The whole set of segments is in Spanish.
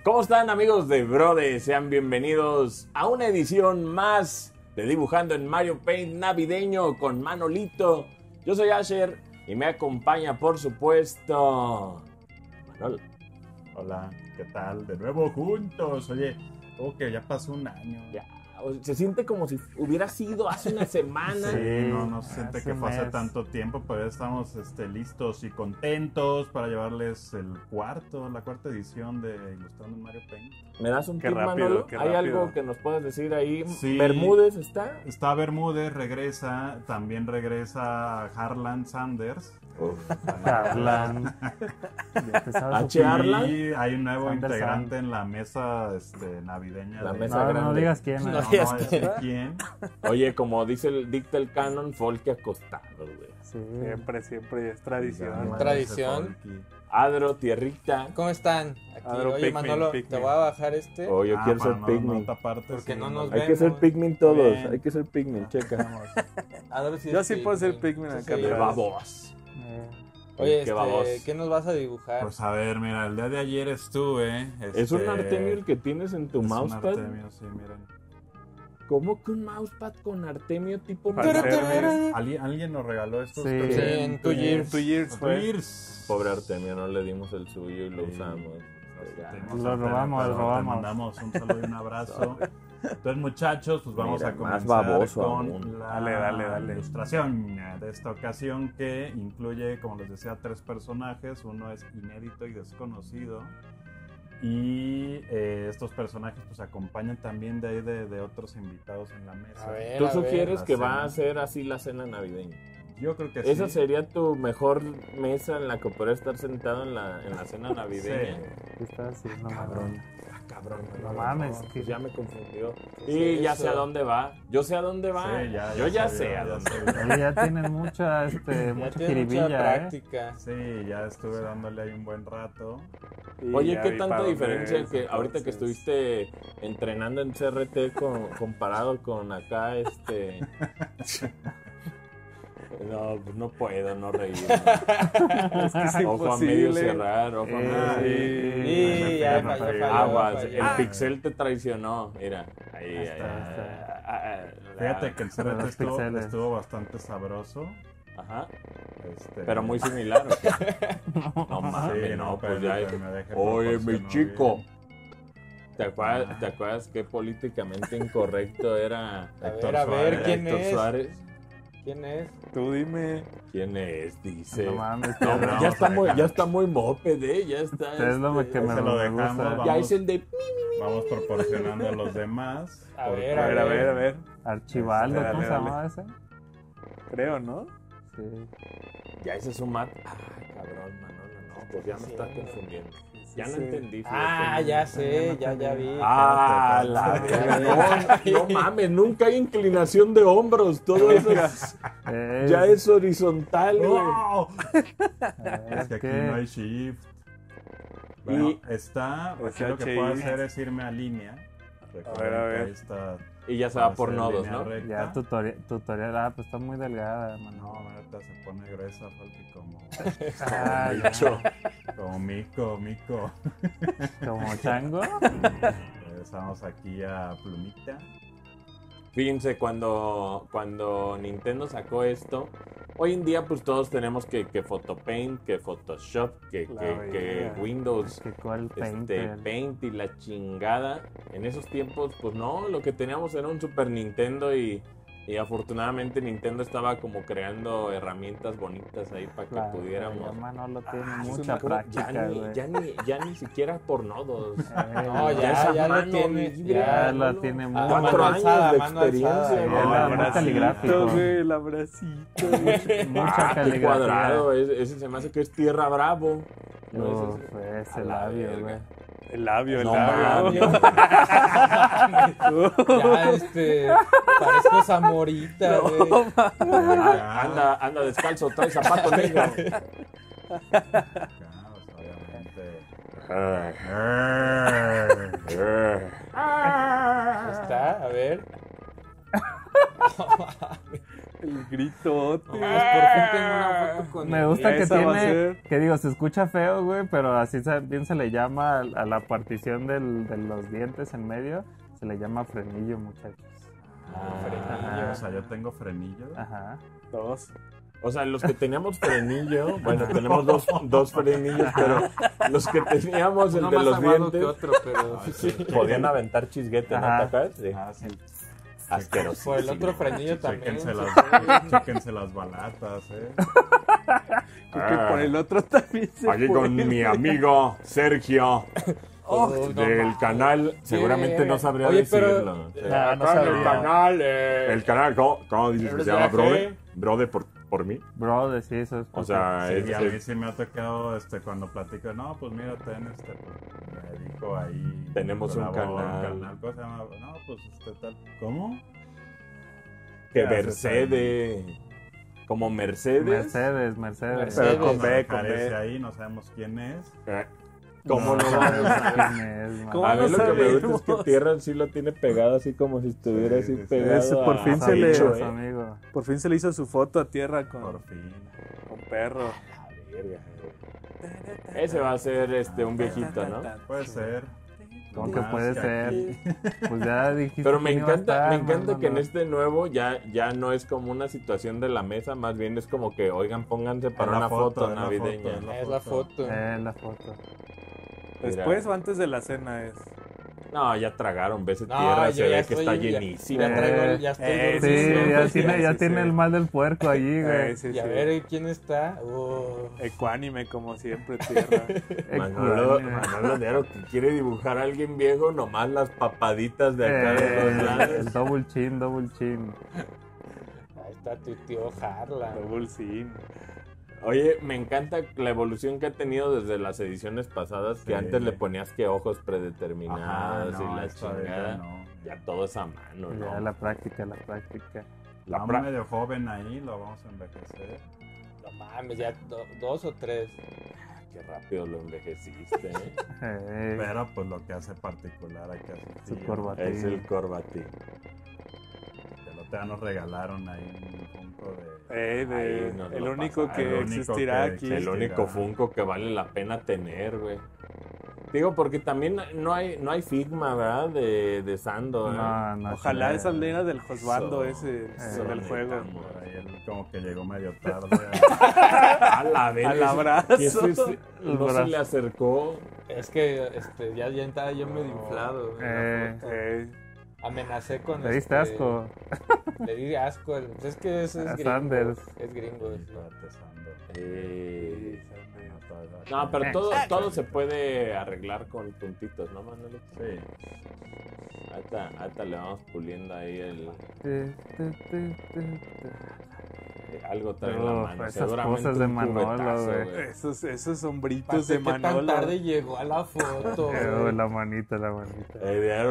¿Cómo están, amigos de Brode? Sean bienvenidos a una edición más de Dibujando en Mario Paint navideño con Manolito. Yo soy Asher y me acompaña, por supuesto, Manol. Hola, ¿qué tal? De nuevo juntos. Oye, como que ya pasó un año. Ya, se siente como si hubiera sido hace una semana. Sí, no se siente que fue hace mes. tanto tiempo, pero ya estamos listos y contentos para llevarles la cuarta edición de Ilustrando en Mario Paint. ¿Me das un Qué tip, rápido, Manolo? qué ¿Hay rápido. algo que nos puedas decir ahí? Sí. ¿Bermúdez está? Está Bermúdez, regresa, también regresa Harlan Sanders. Harlan. H. Harlan. Y hay un nuevo Sanders integrante en la mesa navideña. La de- mesa No grande. digas quién. No, No, no digas voy a decir quién. Oye, como dicta el canon, folk acostado, güey. Sí. Siempre es tradición. Ya, Tradición. ese Folky. Adro, tierrita. ¿Cómo están? Aquí, Adro, oye, Pikmin, Manolo, Pikmin. te voy a bajar este. Oh, yo quiero para ser no Pikmin. taparte, Porque sí, no nos Hay ven. que ser Pikmin todos. Bien. Hay que ser Pikmin, checa. Adro sí Yo es sí puedo ser Pikmin Tú acá sí. De atrás. babos. Oye, Qué babos. ¿qué nos vas a dibujar? Pues a ver, mira, el día de ayer estuve. ¿Es un Artemio el que tienes en tu es un mousepad? Artemio, sí, miren. ¿Cómo que un mousepad con Artemio tipo Para Mario? hacer- ¿Alguien nos regaló estos? Sí. pero- Sí, en Two Years. Two Years, fue. Years. Pobre Artemio, no le dimos el suyo y lo Sí. usamos. Tenemos Lo Artemio, robamos, pero lo robamos. Te mandamos un saludo y un abrazo. Entonces, muchachos, pues vamos Mira, a más comenzar baboso con aún. la Dale. ilustración de esta ocasión, que incluye, como les decía, 3 personajes. Uno es inédito y desconocido. Y estos personajes pues acompañan también de ahí de otros invitados en la mesa. A ver, ¿Tú a ver. sugieres la que cena. va a ser así la cena navideña? Yo creo que ¿Esa sí. sería tu mejor mesa en la que podrías estar sentado en la cena navideña? ¿Qué estás haciendo, Cabrón. cabrón? Cabrón, No mames, pues que- ya me confundió. ¿Qué Y es ya eso? sé a dónde va. Yo sé a dónde va. Sí, Yo ya se sé vio, a ya dónde se va. vio. Oye, ya tienes mucha, Ya mucha tiene mucha jiribilla, ¿eh? práctica. Sí, ya estuve dándole ahí un buen rato. Y Oye, ya ¿qué vi tanta para dónde diferencia es, que ahorita que entonces. estuviste entrenando en CRT comparado con acá, No, pues no puedo no reír. Es que es Ojo a medio imposible. cerrar, ojo a medio Sí, ya me falló, pegué. falló, Aguas, falló. el pixel te traicionó. Mira, ahí, Ahí está, Fíjate que el CRT Los pixeles. estuvo bastante sabroso. Ajá, Este, pero muy similar. ¿o qué? No Sí, mames, no, pues ya. pero me deje Oye, mi proporcionó chico. bien. ¿Te acuerdas qué políticamente incorrecto era A Héctor ver, Suárez. ¿quién Héctor es? Suárez? ¿Quién es? Tú dime. ¿Quién es? Dice. No mames, No, Vamos ya a está dejar. muy moped, ya está. es lo que me se lo me dejamos, gusta. vamos. Ya es el de. Vamos proporcionando a los demás. A porque- ver, A ver. Archibaldo, Dale, ¿cómo se dale. llamaba ese? Creo, ¿no? Sí. Ya ese es un mat. Ah, cabrón, no, pues ya me Sí. está confundiendo. Ya no sí. entendí. Ah, fíjate. ya sé, ya vi. Ah, la verga. No mames, nunca hay inclinación de hombros. Todo eso ya es horizontal, güey. ¡No! Es Es que aquí no hay shift. Y- Bueno, aquí lo que HI. puedo hacer es irme a línea. Recuerden a ver. que ahí está. Y ya se va por hacer nodos, línea ¿no? recta. Ya tutorial, pues está muy delgada, No, mano. ahorita se pone gruesa, Falky, como Ah, Bicho. como mico. como chango. Regresamos aquí a Plumita. Fíjense, cuando Nintendo sacó esto, hoy en día pues todos tenemos que Photopaint, que Photoshop, que vida. Windows, Que cuál Paint y la chingada. En esos tiempos pues no, lo que teníamos era un Super Nintendo y afortunadamente Nintendo estaba como creando herramientas bonitas ahí para que pudiéramos... Manolo tiene Ah, mucha ¿cómo? práctica, güey. ya ni siquiera por nodos. No, esa ya lo mano tiene. libre, Ya Manolo. la tiene Ah, muy 4 mano años alzada, de mano alzada. experiencia. Sí, güey. el abracito, muy caligráfico. güey, el abracito. Mucha Qué caligrafía. cuadrado, ese se me hace que es Tierra Bravo. No, Uf, ese ese a la labio, verga. güey. El labio, el No labio. Ya, parezco Zamorita, güey. Anda descalzo, trae zapato negro. Acá, pues, obviamente. Está, a ver. El gritote. Por fin tengo una foto con Me él. gusta que Esa va a tiene, ser. que digo, se escucha feo, güey, pero así bien se le llama a la partición de los dientes en medio, se le llama frenillo, muchachos. Frenillo. O sea, yo tengo frenillo. Ajá. Dos. O sea, los que teníamos frenillo, bueno, tenemos dos frenillos, pero los que teníamos, el Uno de más los aguado que dientes, otro, pero podían aventar chisguete, ¿no? Ajá. ¿Te acuerdas? Sí. Ah, sí. Asqueroso. por el otro frenillo también. Chéquense las balatas, Creo que por el otro también se Aquí puede. con mi amigo Sergio Oh, no del mames. canal, seguramente no sabría Oye, pero- decirlo. Sí. No, no Acá en el sabría. canal, el canal, ¿cómo dices que se llama? ¿Brode? Brode por mí. Bro, sí, eso es. O sea, Sí, a mí es- sí me ha tocado cuando platico, no, pues mira, pues, me dedico ahí. Tenemos un colaboro, canal. ¿cómo se llama? No, pues tal. ¿Cómo? que ¿Qué haces Mercedes, como Mercedes. Mercedes. Pero con Vamos B, a dejar con B. ese ahí, no sabemos quién es. ¿Cómo no? sabemos quién es, man. ¿Cómo A mí no lo que me gusta es que sabemos? Tierra sí lo tiene pegado así como si estuviera Sí, así sí, pegado. Ese por fin a se le- bicho, Amigos, amigo. Por fin se le hizo su foto a tierra Por con fin. perro. La verga. Ese va a ser un viejito, ¿no? Puede ser. ¿Cómo que Más puede ser? aquí. Pues ya dijiste. Pero me que no iba a encanta, estar, me encanta no, que en no. este nuevo ya no es como una situación de la mesa, más bien es como que, oigan, pónganse para la una foto, es la navideña. foto, Es la foto. La foto. ¿Después o antes de la cena es? No, ya tragaron, ves No, tierra, yo se ya ve estoy- que está ya- llenísimo. Ya estoy Sí, Sí, durmiendo. ya tiene el mal del puerco allí, güey. Sí, Y a sí. ver quién está. Ecuánime como siempre, tierra. Manolo Nero que quiere dibujar a alguien viejo, nomás las papaditas de acá de los El lados. double chin. Ahí está tu tío Harlan. Double Sim. Oye, me encanta la evolución que ha tenido desde las ediciones pasadas, que Sí. antes le ponías que ojos Ajá, predeterminados no, y la esta vez chingada. no. Ya todo es a mano, Ya ¿no? la práctica. La Estamos pra- medio joven ahí, lo vamos a envejecer. No mames, ya 2 o 3. Qué rápido lo envejeciste, ¿eh? Pero pues lo que hace particular aquí a Su tío, corbata. Es el corbatín. Que el otro día nos regalaron ahí un Funko de... Ahí nos El lo único pasaron. que El único existirá que aquí. El único Funko que vale la pena tener, güey. Digo, porque también no hay Figma, ¿verdad? De Sando, ¿eh? No, Ojalá sí, esa leyenda del Josbando Eso, ese del juego. necesitamos. Por ahí él como que llegó medio tarde. A la verga, Al abrazo. que ese El no se brazo. le acercó. Es que ya estaba yo medio inflado. en la foto. Amenacé con. ¿Te diste asco? Le di asco. Pues es que eso es A gringo. Sanders. Es gringo. eso. Espérate, Sando. No, pero todo se puede arreglar con puntitos, ¿no, Manuel? Sí. Ahorita le vamos puliendo ahí algo trae en la Uf, mano. esas Seguramente cosas de un Manolo, cubetazo, güey. Esos sombritos Aparte, de ¿qué tan Manolo. tarde llegó a la foto? güey? La manita. Diario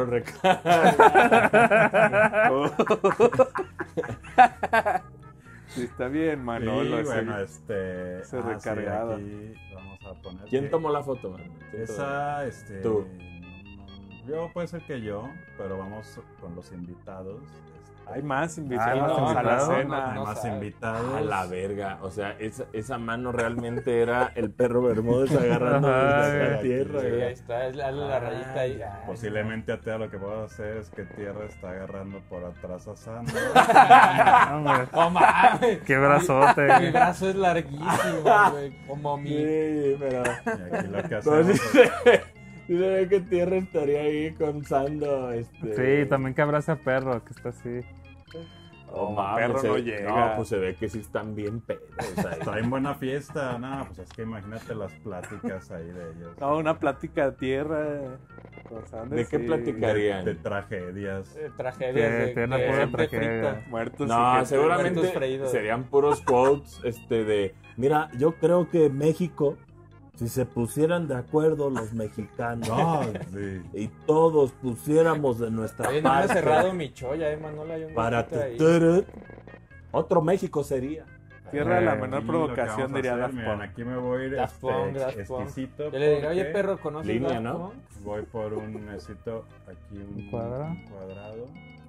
Sí, está bien, Manolo. Y ese- bueno, ese recargado. aquí vamos a poner ¿Quién que tomó la foto, man? esa, Tú. yo puede ser que yo, pero vamos con los invitados. Hay más Ah, invitados ¿más a la invitados? cena. Hay más sabe. invitados. A la verga. O sea, esa mano realmente era el perro Bermúdez agarrando Ajá, desde la güey. tierra, Sí, güey. ahí está, hazle la rayita ahí. Ay, Posiblemente a Teo lo que puedo hacer es que Tierra está agarrando por atrás a Sandro. No mames. Qué Mi brazote. brazo es larguísimo, güey. Como mi. Sí, pero... Y aquí lo que No, hacemos sí es se ve que Tierra estaría ahí con Sando, Sí, también que abraza a perro, que está así. Oh, Como perro no llega. No, pues se ve que sí están bien pedos ahí. está en buena fiesta. No, pues es que imagínate las pláticas ahí de ellos. No, una plática de tierra. Con Sanders, ¿De qué sí. platicarían? De tragedias. Tragedias Que de tiene una pura gente tragedia. frita. Muertos. No, y gente- seguramente muertos freídos. serían puros quotes de... Mira, yo creo que México, si se pusieran de acuerdo los mexicanos No, sí. y todos pusiéramos de nuestra Oye, no me ha parte cerrado mi cholla, Manolo. Hay un para huequito ahí. tuturut, otro México sería. Tierra, la Eh, menor Y provocación, lo que diría vamos a Daft hacer, miren, Punk. aquí me voy a ir Daft Punk, Daft Punk. exquisito. Yo le diría, oye, porque perro, ¿conoces Línea, Daft ¿no? Punk? Voy por un necesito aquí un ¿Un cuadrado? cuadrado.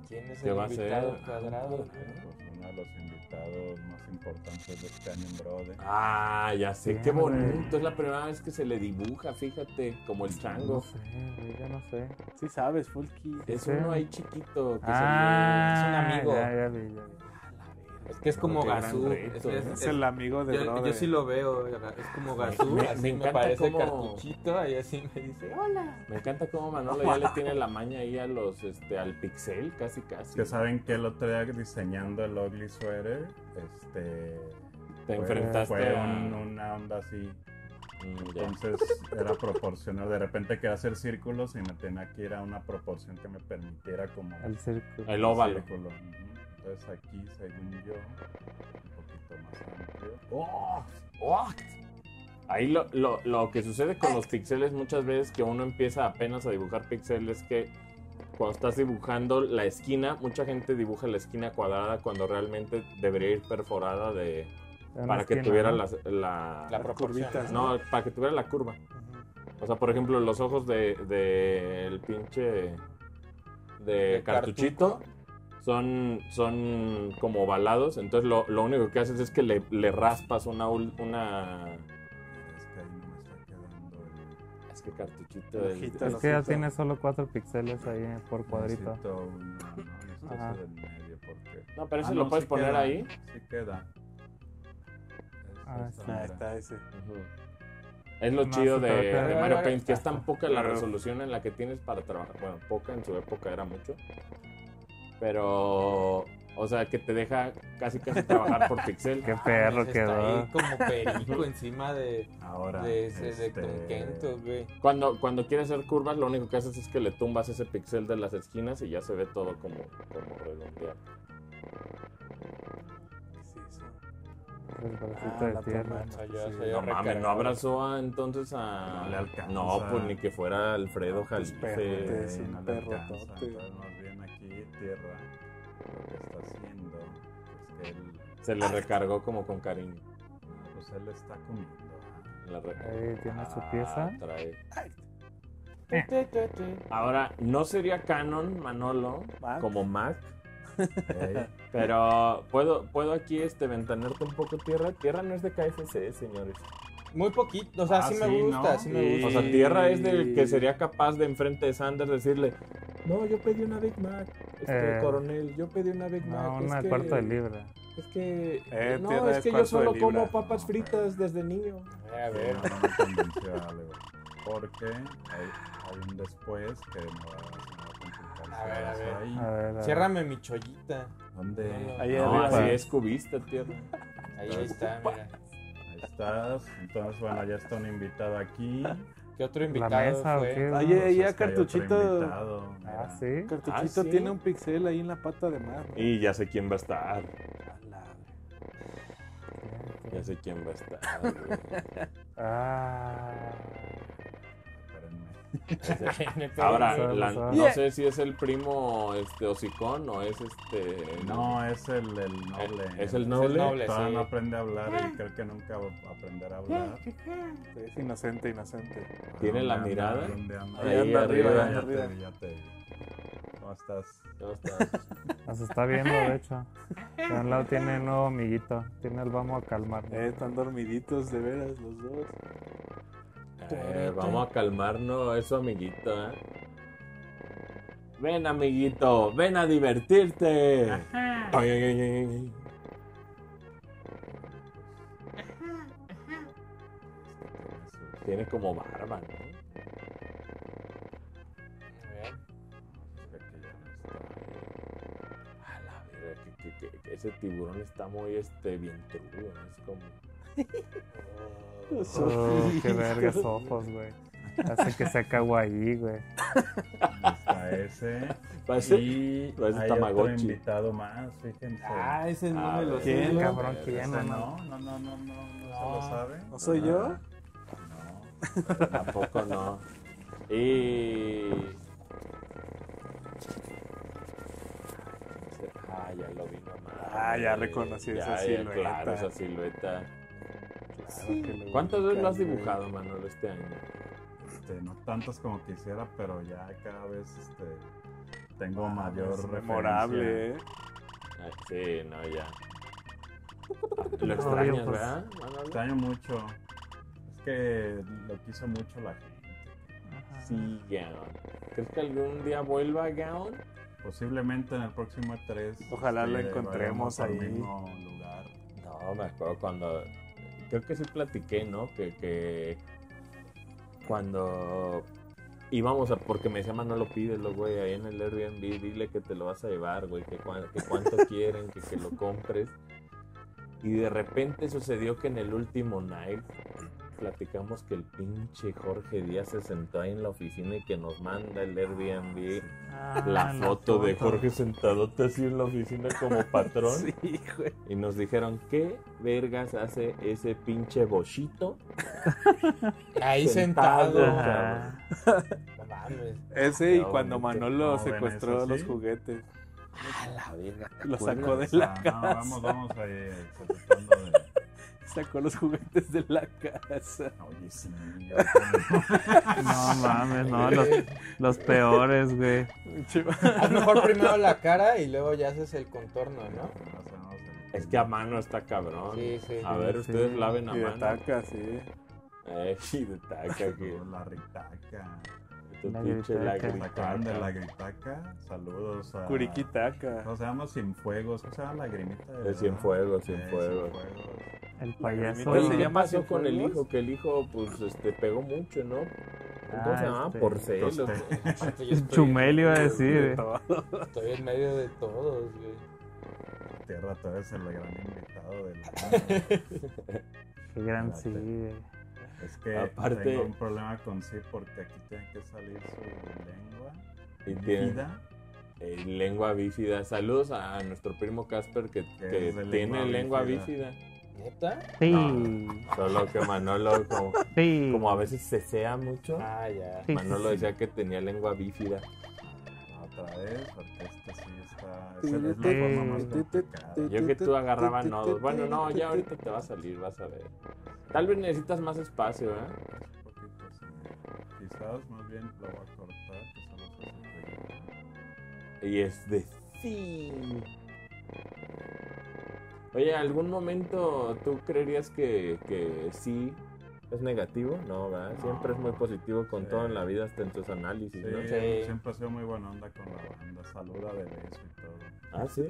¿Quién es ¿Qué el va a ser? invitado cuadrado? Pues uno de los invitados más importantes de este año en Brode. Ah, ya sé, Sí, qué güey. bonito. Es la primera vez que se le dibuja, fíjate, como el chango. No sé, güey, yo no sé. Sí sabes, Fulky. Es Sí. uno ahí chiquito que Ah, es un amigo. Ya vi, ya vi. Es que es como Qué gran Gazú. reto, Es el amigo de yo Brother. sí lo veo, es como Gazú, Me así me encanta parece cómo- cartuchito y así me dice, hola. Me encanta cómo Manolo ya le tiene la maña ahí a los, al pixel, casi. Que saben que el otro día diseñando el Ugly Sweater, Te enfrentaste fue a... una onda así. ya. Entonces era proporcional. De repente quería hacer círculos y me tenía que ir a una proporción que me permitiera como El círculo. El óvalo. círculo. Ujú. Entonces aquí, según yo, un poquito más amplio. ¡Oh! ¡Oh! Ahí lo que sucede con los píxeles muchas veces que uno empieza apenas a dibujar píxeles es que cuando estás dibujando la esquina, mucha gente dibuja la esquina cuadrada cuando realmente debería ir perforada para que tuviera La proporción. curvitas, no, para que tuviera la curva. O sea, por ejemplo, los ojos del pinche de cartuchito son como ovalados, entonces lo único que haces es que le raspas una Es que ahí no me está quedando el... es que cartuchito El ojito. Es que ya tiene solo 4 píxeles ahí por cuadrito. Necesito necesito Ajá. ese del medio porque... No, pero ese Ah, lo no, puedes sí poner queda, ahí. Sí queda. Ah, Esta sí. Ahí mera. está ese. Ujú. Es lo No, chido sí te va a de quedar. Mario Paint, que es tan Ajá. poca la Pero- resolución en la que tienes para trabajar. Bueno, poca, en su época era mucho. Pero, o sea, que te deja casi trabajar por pixel. Qué perro Está quedó. ahí como perico encima de Ahora, de Conquentos, güey. Cuando quieres hacer curvas, lo único que haces es que le tumbas ese pixel de las esquinas y ya se ve todo como redondeado. Sí, eso. El bracito Ah, de la tierra. toma. No mames, no abrazó entonces a... No le alcanza. No, pues ni que fuera Alfredo Pues, Jalife. perrote. Es un no le perro alcanza. tote. Entonces, más bien aquí, tierra, lo que está haciendo es que él, Se le recargó como con cariño. pues él está comiendo. La recargó. Ahí tiene su pieza. Trae. Ahora, no sería Canon, Manolo, Mac. como Mac, Ey, pero puedo aquí ventanearte un poco tierra. Tierra no es de KFC, señores. Muy poquito, o sea, Ah, sí me sí, gusta, ¿no? sí me gusta. O sea, tierra es del que sería capaz de enfrente de Sanders decirle, no, yo pedí una Big Mac, coronel, yo pedí una Big Mac. No, es una que- cuarto de libra. Es que, no, tierra es es que yo cuarto solo de como libra. papas fritas desde niño. A ver, no me convenció algo. Porque hay un después que no va a complicar. A ver, a ver. Ahí. A ver, a ver. ciérrame mi chollita. ¿Dónde? Ahí No, arriba. así es cubista, tierra. Ahí está, mira. Ahí estás. Entonces, bueno, ya está un invitado aquí. ¿Qué otro ¿La invitado mesa o fue? qué? Oye, Pues ya es que hay otro Cartuchito. invitado, mira. Ah, sí. Cartuchito Ah, ¿sí? tiene un pixel ahí en la pata de mar. Y ya sé quién va a estar. A la- Ya sé quién va a estar, güey. Ah. Espérenme. Ahora, Vamos, no vamos. sé si es el primo hocicón o es No, es el noble. ¿Es el noble? noble, Todavía sí. no aprende a hablar y creo que nunca va a aprender a hablar. Es inocente, inocente. ¿Tiene la ¿Dónde mirada? anda? ¿Dónde anda? Ahí anda arriba, Ya anda te arriba. vi, ya te vi. ¿Cómo estás? No está. Nos está viendo, de hecho. De un lado tiene un nuevo amiguito. Tiene el vamos a calmar. Están dormiditos de veras los dos. Vamos a calmarnos, eso, amiguito, ¿eh? Ven, amiguito, ven a divertirte. Ay, ay, ay, ay, ay. Tiene como barba, ¿no? A ver. A la verga, que ese tiburón está muy bien trudo, ¿no? Es como... Oh, qué vergas ojos, güey. Hace que sea kawaii, güey. Está ese. Parece, Y parece hay otro Tamagotchi. invitado más, fíjense. Ah, ese no A me lo ver. sé. ¿Quién, cabrón? Ese ¿Quién? no, No. no se lo sabe. ¿No soy yo? No. Tampoco no. Y... Ah, ya lo vi nomás. Ah, ya reconocí esa silueta. Claro, esa silueta. Claro que lo ¿Cuántas veces lo has ubican, dibujado, Manolo, este año? no tantas como quisiera, pero ya cada vez tengo mayor Es referencia. memorable, Ay, sí, no, ya. Lo extrañas, pues, ¿verdad, Manolo? Extraño mucho. Es que lo quiso mucho la gente. Ajá. Sí, Gaon. ¿Crees que algún día vuelva Gaon? Posiblemente en el próximo E3. Ojalá lo encontremos vayamos al ahí. mismo lugar. No, me acuerdo cuando... Creo que sí platiqué, ¿no? Que cuando íbamos a... Porque me decía Manolo, pídelo, güey, ahí en el Airbnb, dile que te lo vas a llevar, güey, que cuánto quieren, que lo compres. Y de repente sucedió que en el último night platicamos que el pinche Jorge Díaz se sentó ahí en la oficina y que nos manda el Airbnb la foto de Jorge sentadote así en la oficina como patrón. Sí, güey. Y nos dijeron, ¿qué vergas hace ese pinche bochito? Ahí sentado. Ajá. No mames. Ese y No, cuando ¿cómo Manolo ven secuestró eso, los sí? juguetes. A la verga. ¿te Lo sacó acuerdas? de la No, casa. vamos ahí tratando de... Sacó los juguetes de la casa. Oye, sí. No mames, no, los peores, güey. Haz mejor primero la cara y luego ya haces el contorno, ¿no? Es que a mano está cabrón. Sí, sí. A ver, ustedes laven a Y de mano. taca, sí. Y de taca, que La ritaca. tu La pinche gritaca. Sacaron de la lagritaca. gritaca. Saludos a... Curiquitaca. ¿Cómo se llama? Cienfuegos. ¿Cómo se llama? Lagrimita. De Cienfuegos, Sí, Cienfuegos. El payaso. Oye, ¿Se ¿qué llama pasó con el Cienfuegos? hijo? Que el hijo, pues, pegó mucho, ¿no? ¿Cómo se llama? este, Porcel. Coste. Yo estoy- Chumel iba a decir. Estoy en medio de todos, güey. Tierra, tú eres el gran invitado del año. Qué gran sí, güey. Es que Aparte- tengo un problema con sí porque aquí tiene que salir su lengua. Y tiene Bífida. lengua bífida. Saludos a nuestro primo Casper que es de tiene lengua lengua bífida. ¿Neta? Sí, Solo que Manolo, sí. como a veces cesea mucho, Ah, ya. Sí, Manolo decía que tenía lengua bífida. Otra vez, porque sí está. Esa es la forma más complicada. Yo que tú agarraba nodos. Bueno, no, ya ahorita te va a salir, vas a ver. Tal vez necesitas más espacio, ¿eh? Un poquito, sí. Quizás más bien lo voy a cortar, que solo se hace Y es de sí. Oye, ¿algún momento tú creerías que sí es negativo? No, ¿verdad? Siempre es muy positivo con Sí. todo en la vida, hasta en tus análisis, Sí, ¿no? Sí. siempre ha sido muy buena onda con la banda. Saluda de beso y todo. Ah, sí.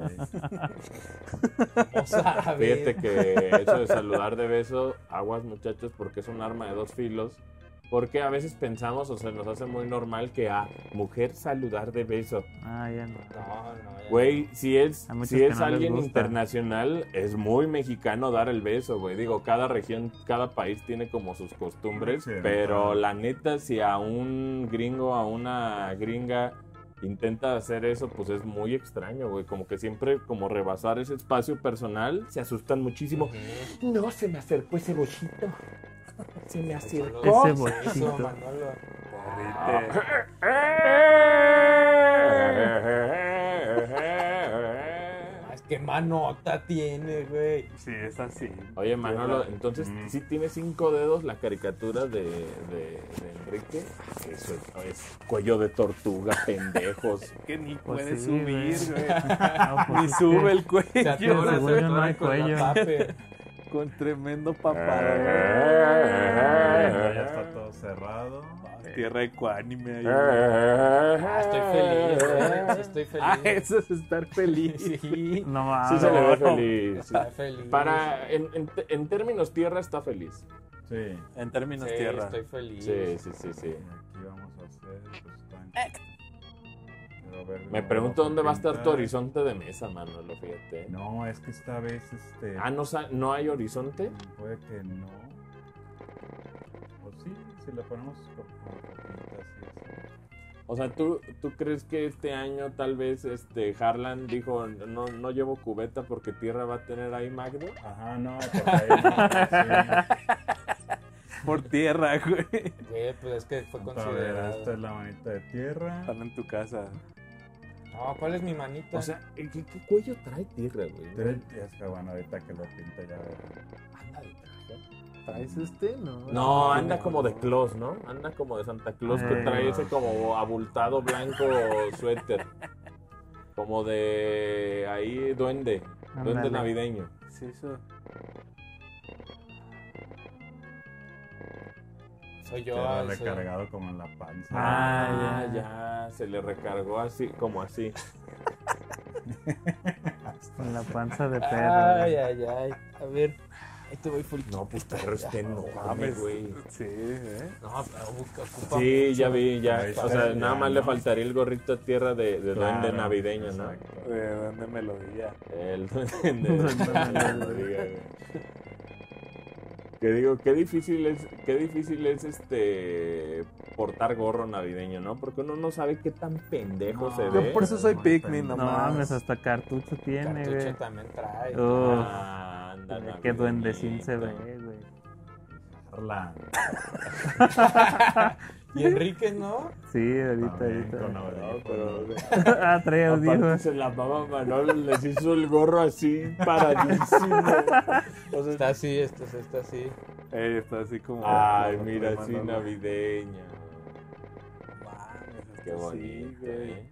¿Cómo sabes? Fíjate que eso de saludar de beso, aguas muchachos, porque es un arma de dos filos. Porque a veces pensamos o se nos hace muy normal que a mujer saludar de beso. Ah, ya no. No, no. ya Güey, si es, Hay muchos si que es no les alguien gusta. internacional, es muy mexicano dar el beso, güey. Digo, cada región, cada país tiene como sus costumbres, Sí, pero claro. la neta, si a un gringo, a una gringa intenta hacer eso, pues es muy extraño, güey. Como que siempre, como rebasar ese espacio personal, se asustan muchísimo. Ujú. No se me acercó ese bochito. Se me acercó. Solo Ese eso, bochito. Manolo. Ah, es que manota tiene, güey. Sí, es así. Oye, Manolo, entonces Mm. sí tiene 5 dedos la caricatura de Enrique. Eso es cuello de tortuga, pendejos. Que ni Pues puede sí, subir, güey. güey. No, pues Ni es sube que- el cuello. Se atora, según se yo no atora hay con la cuello. pape. Con tremendo papado. Ya está todo cerrado. Tierra ecuánime ahí. Ah, estoy feliz, güey. Sí, estoy feliz. Ah, eso es estar feliz. Sí, No Sí mames. se le ve feliz. estoy feliz. En términos tierra está feliz. Sí. En términos Sí, tierra. estoy feliz. Sí. Y aquí vamos a hacer. Pues, quiero ver Me cómo pregunto vamos a dónde va a estar tu pintar. horizonte de mesa, Manolo, fíjate. No, es que esta vez Ah, ¿no hay horizonte? puede que no. O sí, si le ponemos como cortitas y así. O sea, ¿tú crees que este año tal vez Harlan dijo no llevo cubeta porque tierra va a tener ahí Magdo? Ajá, no, porque ahí Por tierra, güey. Güey, pues es que fue sí. A ver, considerado. esta es la manita de tierra. Están en tu casa. No, ¿cuál es mi manita? O sea, ¿qué cuello trae tierra, güey? Es que bueno, ahorita que lo pinta ya verán. Anda de traje. ¿Traes No. No, anda como de Claus, ¿no? Anda como de Santa Claus que trae ese como abultado blanco suéter. Como de ahí duende navideño. Sí, eso. Soy yo. Queda recargado como en la panza. Ah, ya, se le recargó así, como así. Con la panza de perro. Ay. A ver, ahí te voy full. No, pues perro, no mames, güey. Sí, No, pero ocupa Sí, mucho. ya vi, ya. Ahí O sea, está, nada ya, más ¿no? le faltaría el gorrito a tierra de duende navideño, ¿no? Exacto. ¿de dónde melodía? El duende navideño, güey. Que digo, qué difícil es portar gorro navideño, ¿no? Porque uno no sabe qué tan pendejo se ve. Yo por eso soy Pikmin No nomás. mames, hasta cartucho tiene, Cartucho güey. también trae. Anda, Qué navideñito. duendecín se ve, güey. Harlan. Y Enrique, ¿no? Sí, ahorita. También con No, audífonos. pero Ah, trae aparte audífonos. se la mama Manolo, les hizo el gorro así paradísimo. O sea, Está así, está así. Está así como. ay, como mira, trae así Manolo. navideña. Mames, Qué está bonito, así, güey. ¿eh?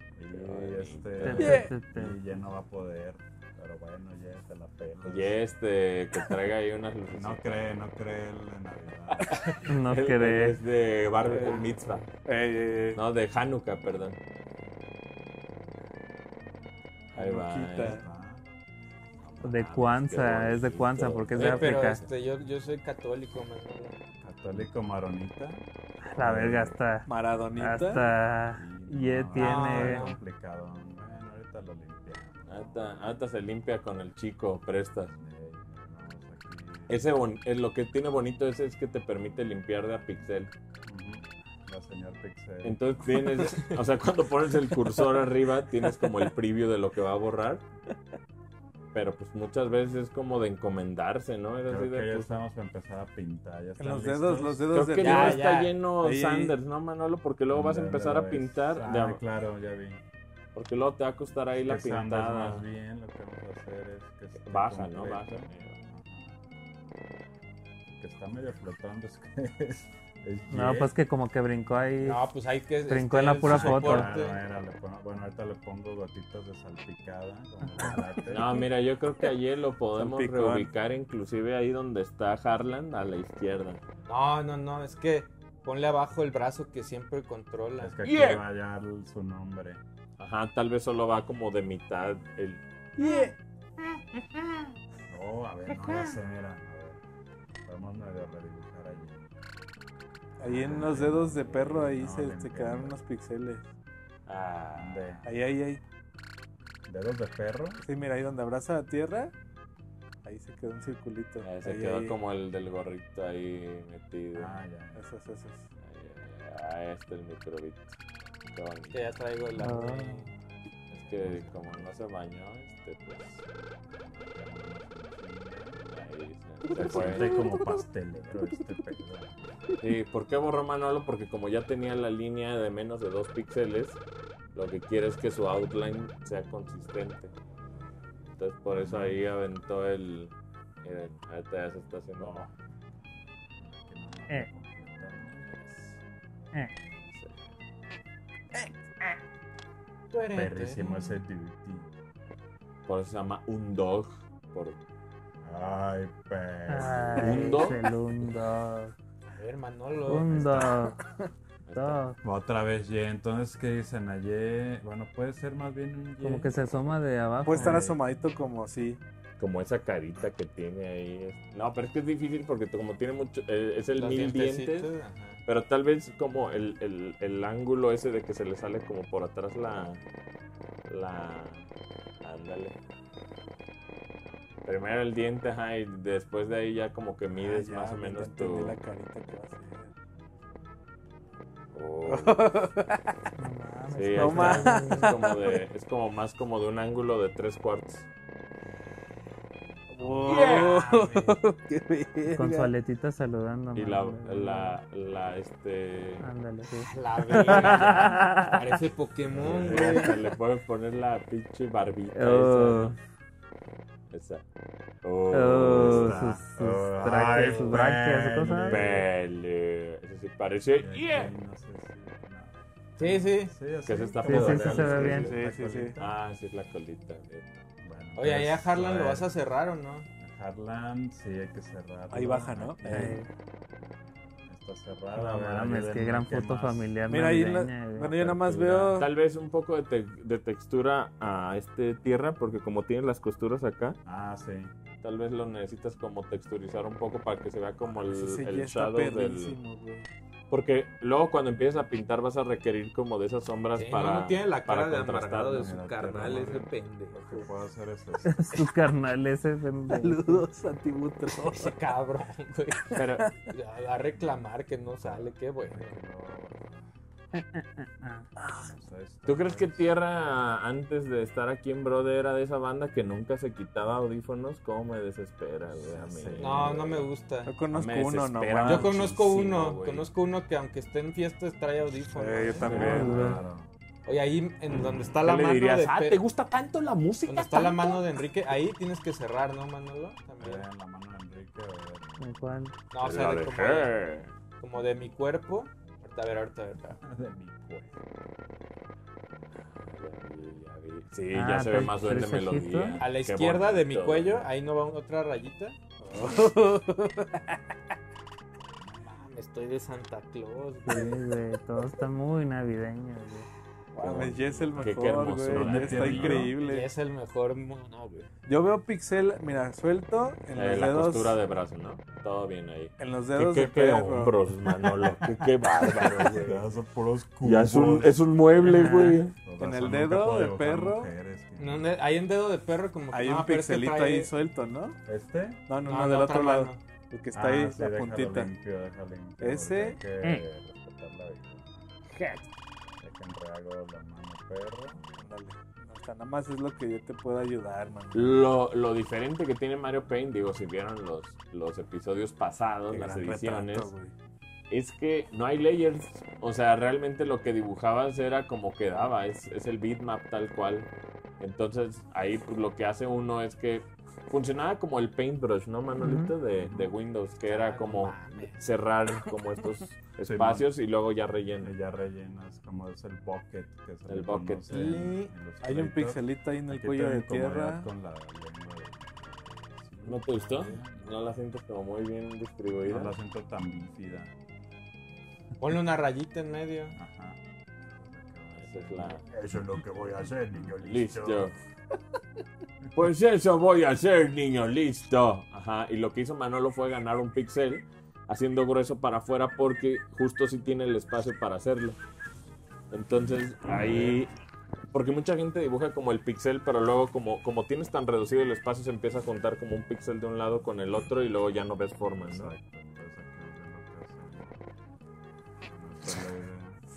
Y ya no va a poder. Pero bueno, ya se la pela. Y que traiga ahí unas luces. No cree el de Navidad. No Él cree. es de Bar Mitzvah. No. No, de Hanukkah, perdón. Ahí va. Hanukkita. De Kwanzaa, es de Kwanzaa porque es de Pero África. yo soy católico, Manolo. Católico maronita. La verga hasta. Maradonita. Hasta. Y tiene. Es complicado. Bueno, ahorita lo limpiamos. Ahorita se limpia con el chico, prestas. Vamos aquí. Lo que tiene bonito es que te permite limpiar de a pixel. La señor Pixel. Entonces tienes, o sea, cuando pones el cursor arriba, tienes como el preview de lo que va a borrar. Pero pues muchas veces es como de encomendarse, ¿no? Es así Creo que de, ya pues, estamos para empezar a pintar. ¿Ya están Los listos? dedos creo que de luego Ya, está ya. lleno Ahí. Sanders, ¿no, Manolo? Porque luego vas a empezar a pintar. Ah, claro, ya vi. Porque luego te va a costar ahí la Que Sanders pintada. más bien lo que vamos a hacer es que esté Baja, ¿no? completo. Baja. Ajá. Que está medio flotando es que es No, Jet. pues que como que brincó ahí. No, pues hay que. Brincó en la pura su foto. soporte. Bueno, ahorita le pongo gotitas de salpicada. Como chocolate. No, mira, yo creo que ayer lo podemos Salpicón. reubicar inclusive ahí donde está Harlan, a la izquierda. No, es que ponle abajo el brazo que siempre controla. Es que aquí Yeah. va ya su nombre. Ajá, tal vez solo va como de mitad el... Oh, a ver, no ya sé, mira. A ver, podemos medio redibujar allí. Ahí en los dedos de perro, ahí No, se limpiando. quedaron unos pixeles. Ah, Ahí. ¿Dedos de perro? Sí, mira, ahí donde abraza la tierra, ahí se quedó un circulito. se Ahí, quedó ahí. como el del gorrito ahí metido. Ah, ya. Esos. Este es el microbit. Qué bonito. Que ya traigo la. Ah. Es que como no se bañó, pues... Ahí se Se fue. siente como pastelero este pedo. Sí, ¿por qué borró Manolo? Porque como ya tenía la línea de menos de 2 píxeles, lo que quiere es que su outline sea consistente. Entonces por eso ahí aventó el... Miren, ahorita ya se está haciendo... Eh. Eh. Perrísimo ese duty. Por eso se llama un dog. Ay, perro. Ay, ¿Undo? el undo. A ver, Manolo. Undo. Otra vez, Y. Entonces, ¿qué dicen ayer? Bueno, puede ser más bien un Y. Como que se asoma de abajo. Puede estar asomadito como sí. Como esa carita que tiene ahí. No, pero es que es difícil porque como tiene mucho... es el Los 1000 dientes. dientecitos, ajá. Pero tal vez como el ángulo ese de que se le sale como por atrás la... Ándale. Primero el diente, ajá, y después de ahí ya como que mides Ya, más o ya menos entendí tu... la carita que va a hacer. Oh. No mames. Sí, No ahí está. Es como más como de un ángulo de 3/4. ¡Wow! ¡Qué verga! Con su aletita saludando. Y mano. Ándale, sí. La verga. Parece Pokémon, güey. Hasta le puedes poner la pinche barbita Oh. esa, ¿no? Esa. Sus tráqueas, sus branquias, ¿qué cosa? Pele. Eso sí parece. Yeah. No sé si... Sí, sí. Que se está Sí, se ve bien. Sí. Ah, sí, es la colita. Bueno, Oye, ahí a pues, Harlan lo ver, vas a cerrar o no? a Harlan sí hay que cerrarlo. Ahí baja, ¿no? Aquí está cerrada. No a ver, mames, qué ayúdenme, gran ¿qué foto más? familiar Mira, ahí navideña, güey. bueno, yo nada más Apertura. veo... Tal vez un poco de textura a tierra, porque como tiene las costuras acá, Ah, sí. tal vez lo necesitas como texturizar un poco para que se vea como Ese sí el ya está shadow del... perrísimo, güey. Porque luego cuando empiezas a pintar vas a requerir como de esas sombras Sí, para no tiene la cara para de contrastar, amargado de ¿no? su Mira, carnal, te ese lo que pendejo. puedo hacer es eso. Su carnal ese pendejo. Saludos a Tibutro. Ese cabrón, güey. Pero A reclamar que no sale, qué bueno. ¿tú crees que Tierra antes de estar aquí en Brode era de esa banda que nunca se quitaba audífonos? ¿Cómo me desespera, güey? A mí, No, no me gusta. Yo conozco Me uno desespera. nomás. Yo conozco muchísimo, uno, güey. conozco uno que aunque esté en fiestas trae audífonos. Yo también. Claro. Oye, ahí en donde está ¿Qué la le mano dirías? de ¿te gusta tanto la música? donde está la tanto?" mano de Enrique, ahí tienes que cerrar, ¿no, Manolo? También. Vean la mano de Enrique. A ver. ¿En cuál? No, o Te sea, la como dejé. como de mi cuerpo. Ahorita a ver. De mi cuerpo. Ya vi. Sí, Ah, ya se ve pues, más duende ¿tres ojitos? melodía. A la Qué izquierda de mi bonito. cuello, ahí no va otra rayita. Mames, estoy de Santa Claus, Sí, güey. güey, todo está muy navideño, güey. Mames, ya es el Qué mejor, hermosura. güey. Ya ¿Dónde está te increíble. Y es el mejor mono, güey. Yo veo pixel, mira, suelto en los La dedos. costura de brazo, ¿no? Todo bien ahí. En los dedos ¿Qué de perro. hombros, Manolo? Qué bárbaro, güey. Ya son puros Ya es cubos. un mueble, güey. Con En el razón, dedo nunca puedo de dibujar perro. mujeres, que- No, hay un dedo de perro como que Hay no, un pero es que pixelito trae- ahí suelto, ¿no? ¿Este? No, No, del la otro otra lado. mano. El que está ahí, sí, la déjalo puntita. limpio, déjalo limpio, Ese. porque hay que respetar la vida. Dejen rehago la mano perro. Ándale. O sea, nada más es lo que yo te puedo ayudar, man. Lo diferente que tiene Mario Paint, digo, si vieron los episodios pasados, Qué las gran ediciones, retrato, güey. es que no hay layers. O sea, realmente lo que dibujabas era como quedaba, es el bitmap tal cual. Entonces, ahí pues, lo que hace uno es que funcionaba como el paintbrush, ¿no, Manolito? De Windows, que era como cerrar como estos espacios y luego ya relleno. Y ya rellenas, como es el bucket. Que se El le bucket. conoce Y en hay un Illustrator. pixelito ahí en el Aquí cuello de tengo incomodidad tierra. con la lengua de- ¿No te gustó? ¿No la sientes como muy bien distribuida? No la siento tan bífida. Ponle una rayita en medio. Ajá. Esa es la... Eso es lo que voy a hacer, niño. Listo. Pues eso voy a hacer, niño, listo. Ajá, y lo que hizo Manolo fue ganar un pixel haciendo grueso para afuera porque justo sí tiene el espacio para hacerlo. Entonces ahí... Porque mucha gente dibuja como el pixel, pero luego como tienes tan reducido el espacio se empieza a juntar como un pixel de un lado con el otro y luego ya no ves forma, ¿no? Exacto. Entonces aquí es lo que hacemos.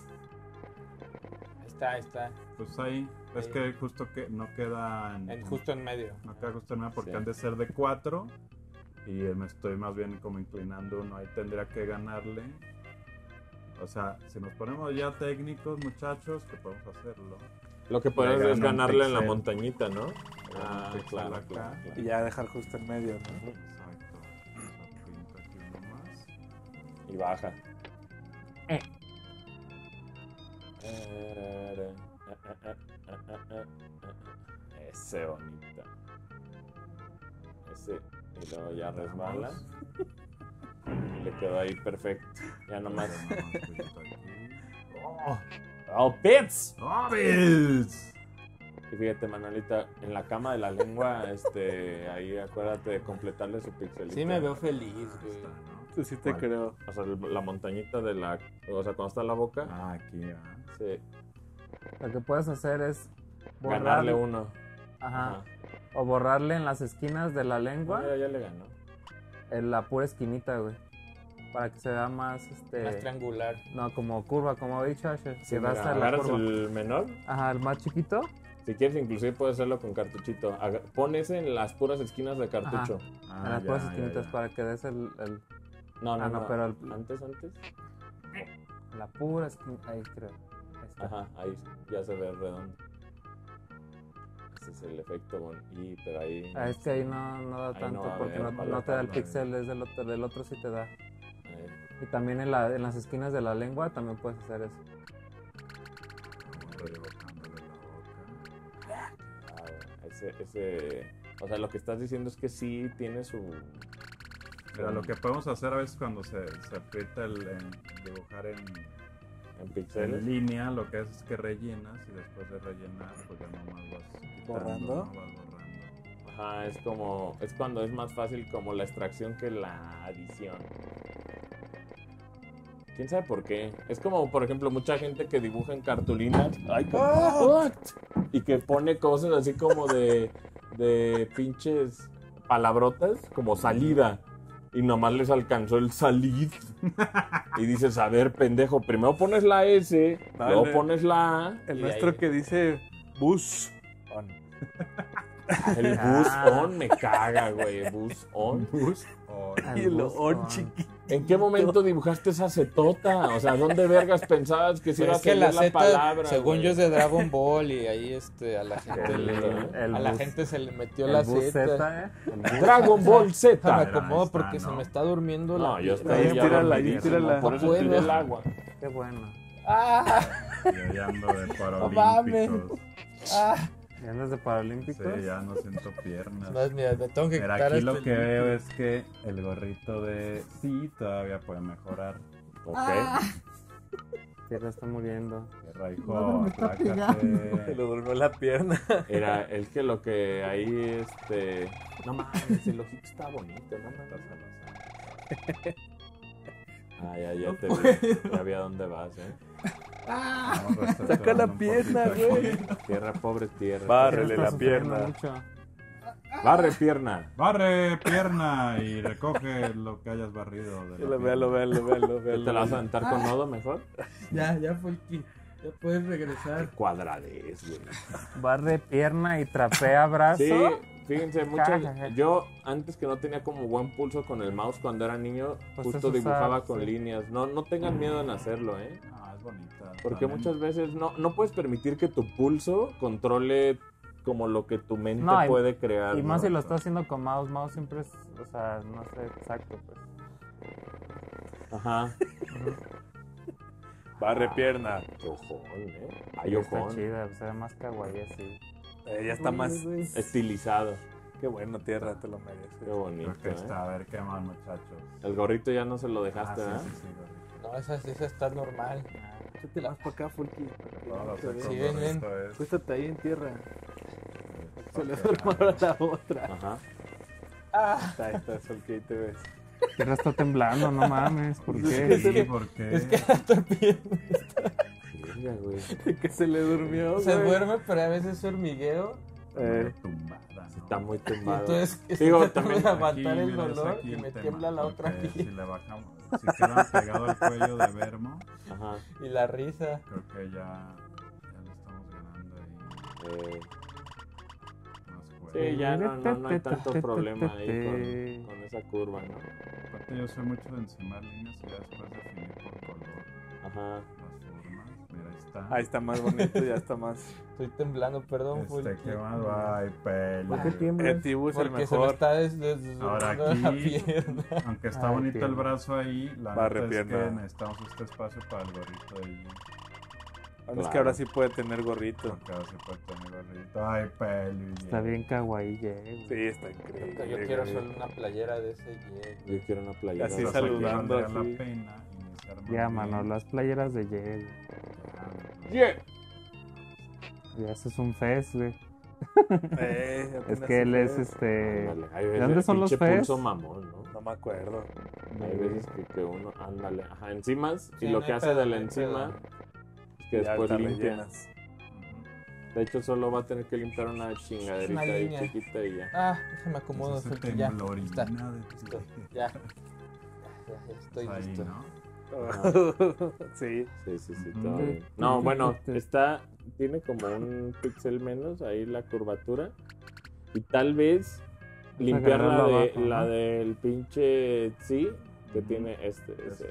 Ahí está. Pues ahí, es Ahí. que justo que no queda Justo en medio. no queda justo en nada porque Sí. han de ser de 4 y me estoy más bien como inclinando uno, ahí tendría que ganarle. O sea, si nos ponemos ya técnicos, muchachos, que podemos hacerlo. Lo que puedes Le es gana un ganarle en la pixel. montañita, ¿no? Un Ah, pixel claro, acá. claro, Y claro. ya dejar justo en medio, ¿no? Exacto. Vamos a pintar aquí uno más. Y baja. Ese bonito. Ese. Y luego ya resbala. Y le quedó ahí perfecto. Ya nomás. ¡Oh! ¡Oh, Pits! ¡Hobbits! Y fíjate, Manolita, en la cama de la lengua, ahí acuérdate de completarle su pixelito. Sí me veo feliz, güey. Está, ¿no? Tú sí te ¿Cuál? creo. O sea, la montañita de la... O sea, cuando está la boca, Ah, aquí, sí, Lo que puedes hacer es ganarle uno. Ajá. O borrarle en las esquinas de la lengua, Mira, ya le ganó. en la pura esquinita, güey. Para que se vea más, Más triangular. no, como curva, como ha dicho Asher. Sí, Que va a mira, estar la agarras curva. el menor. Ajá, el más chiquito. Si quieres, inclusive puedes hacerlo con cartuchito. Pones en las puras esquinas de cartucho. Ah, en las ya, puras ya, esquinitas ya. para que des el No, no, Ah, no, no. pero Antes. la pura esquina. Ahí creo. Ahí está. Ajá, ahí ya se ve redondo. Este es el efecto pero ahí... Es que ahí no da Ahí tanto no va a porque haber no te da el paleta, pixel, es del otro sí te da. eh, Y también en las esquinas de la lengua también puedes hacer eso. ese... O sea, lo que estás diciendo es que sí tiene su... Mira, lo que podemos hacer a veces cuando se aprieta dibujar en en píxeles. línea, lo que haces es que rellenas y después de rellenar, pues ya nomás vas quitando, ¿Borrando? ¿no? Vas borrando. Ajá, es cuando es más fácil como la extracción que la adición. ¿Quién sabe por qué? Es como, por ejemplo, mucha gente que dibuja en cartulinas. ¡Ay, what! Y que pone cosas así como de pinches palabrotas, como salida. Y nomás les alcanzó el salid. Y dices, a ver, pendejo, primero pones la S, Dale. luego pones la A. El Y nuestro ahí- que dice bus on. El bus on me caga, güey. Bus on. Y el bus on on. chiquito. ¿En qué momento dibujaste esa cetota? O sea, ¿dónde vergas pensabas que se iba a Es que seguir la la Z, palabra? según güey? yo, es de Dragon Ball y ahí a la gente, El a la bus- gente se le metió el la bus Z. Z, El bus Dragon Ball Me Z. acomodo Ahí está, porque se ¿no? me está durmiendo No, la yo pierna. estoy Ahí ya tírala, ahí dormidísimo, tírala. por eso No tiré puedo. el agua. Qué bueno. ¡Ah! Yo ya ando de mames. paralímpicos. ¡Ah! ¿Y andas de paralímpicos? Sí, ya no siento piernas. Más, mira, me tengo que Pero quitar aquí este lo que veo es que el gorrito de sí todavía puede mejorar. Ok. Tierra está muriendo. Tierra, hijo, aplácate. Se le durmió la pierna. Era el que lo que ahí, No mames, el ojito está bonito, no mames. Ah, ya te vi. Ya vi a dónde vas, Vamos reestructurando Saca la un pierna, poquito güey. aquí. Tierra, pobre tierra. Bárrele Está la sufriendo pierna. mucho. Barre pierna. Barre pierna y recoge lo que hayas barrido. De la Véalo, pierna. véalo. ¿Te la vas a aventar con nodo mejor? Ya fue aquí. Ya puedes regresar. Cuadradez, güey. Barre pierna y trapea brazo. Sí, fíjense, yo antes que no tenía como buen pulso con el mouse cuando era niño, Pues justo eso dibujaba sabe, con sí. líneas. No tengan miedo en hacerlo, ¿eh? Ah, es bonita. Porque También muchas veces no puedes permitir que tu pulso controle como lo que tu mente No, puede crear. Y más ¿no? si lo estás haciendo con mouse. Mouse siempre es, o sea, no sé exacto, pues. Ajá. Barre pierna. Qué ojón, ¿eh? Hay Está ojón. chida, se ve más kawaii así. Ya está más. Estilizado. Qué bueno, tierra, te lo mereces. Qué bonito, Creo que ¿eh? está. A ver qué más, muchachos. El gorrito ya no se lo dejaste, Ah, ¿verdad? sí, gorrito. No, esa está normal. Échate más para acá, Fulky. Todo Se ve. seco, Sí, ven, ven. gorrito es- Acuéstate ahí en tierra. Se le Porque- duerme a la otra. Ajá. Ahí está, Fulky, ahí te ves. Tierra está temblando, no mames, ¿por qué? Sí, porque Es que la pierna Verga, güey. Que se le durmió, se güey. duerme, pero a veces hormigueo. tumbada, ¿no? Está muy Y tumbado. entonces Digo, estoy tratando también de Aquí, aguantar el mira, es dolor aquí y el me tema, tiembla la otra porque pierna. Si le bajamos, si queda pegado al cuello de Vermo, Ajá. Y la risa. creo que ya le estamos ganando ahí más juego. Sí, ya no hay tanto problema ahí con esa curva, ¿no? Aparte yo soy mucho de encimar líneas y ya después definir por color Ajá. las formas. Mira, ahí está. Ahí está más bonito, ya está más. Estoy temblando, perdón, Fulky. ¿Qué más va? Ay, pelo. ¿Por qué tiembla? El Tibu es el Porque se me mejor. está Ahora desdoblando la aquí, pierna. aunque está Ay, bonito el pierna. brazo ahí, la Barre neta es pierna. que necesitamos este espacio para el gorrito de Gigi. Es que ahora sí puede tener gorrito. Porque ahora sí puede tener gorrito. Ay, pelo. Está bien kawaii, güey. Sí, está increíble. Yo quiero güey. solo una playera de ese Yeg. Yo quiero una playera. Así de- saludando, la así. pena iniciar más Ya, bien. mano, las playeras de Yale. Yeah. Ya, eso es un fest, güey. Ya Es tienes que él fe. es Ándale, hay veces dónde son los pinche fes? pulso mamón, ¿no? No me acuerdo. Hay veces que uno, ándale, ajá, enzimas, Sí, y lo no que hay hace pedo, de la no hay enzima pedo. es que Ya después te limpia. rellenas. De hecho, solo va a tener que limpiar una chingaderita Una ahí línea. chiquita y ya. Ah, déjame acomodo, Ese Fulky, ya. temblorina Está. de- Listo. Ya. Ya estoy Ahí, listo. ¿no? Sí. Sí, sí, sí, Ujú. todo bien. No, bueno, tiene como un píxel menos ahí la curvatura. Y tal vez limpiar agarrarlo abajo, la ¿no? del pinche sí, que tiene ese. ¿Este?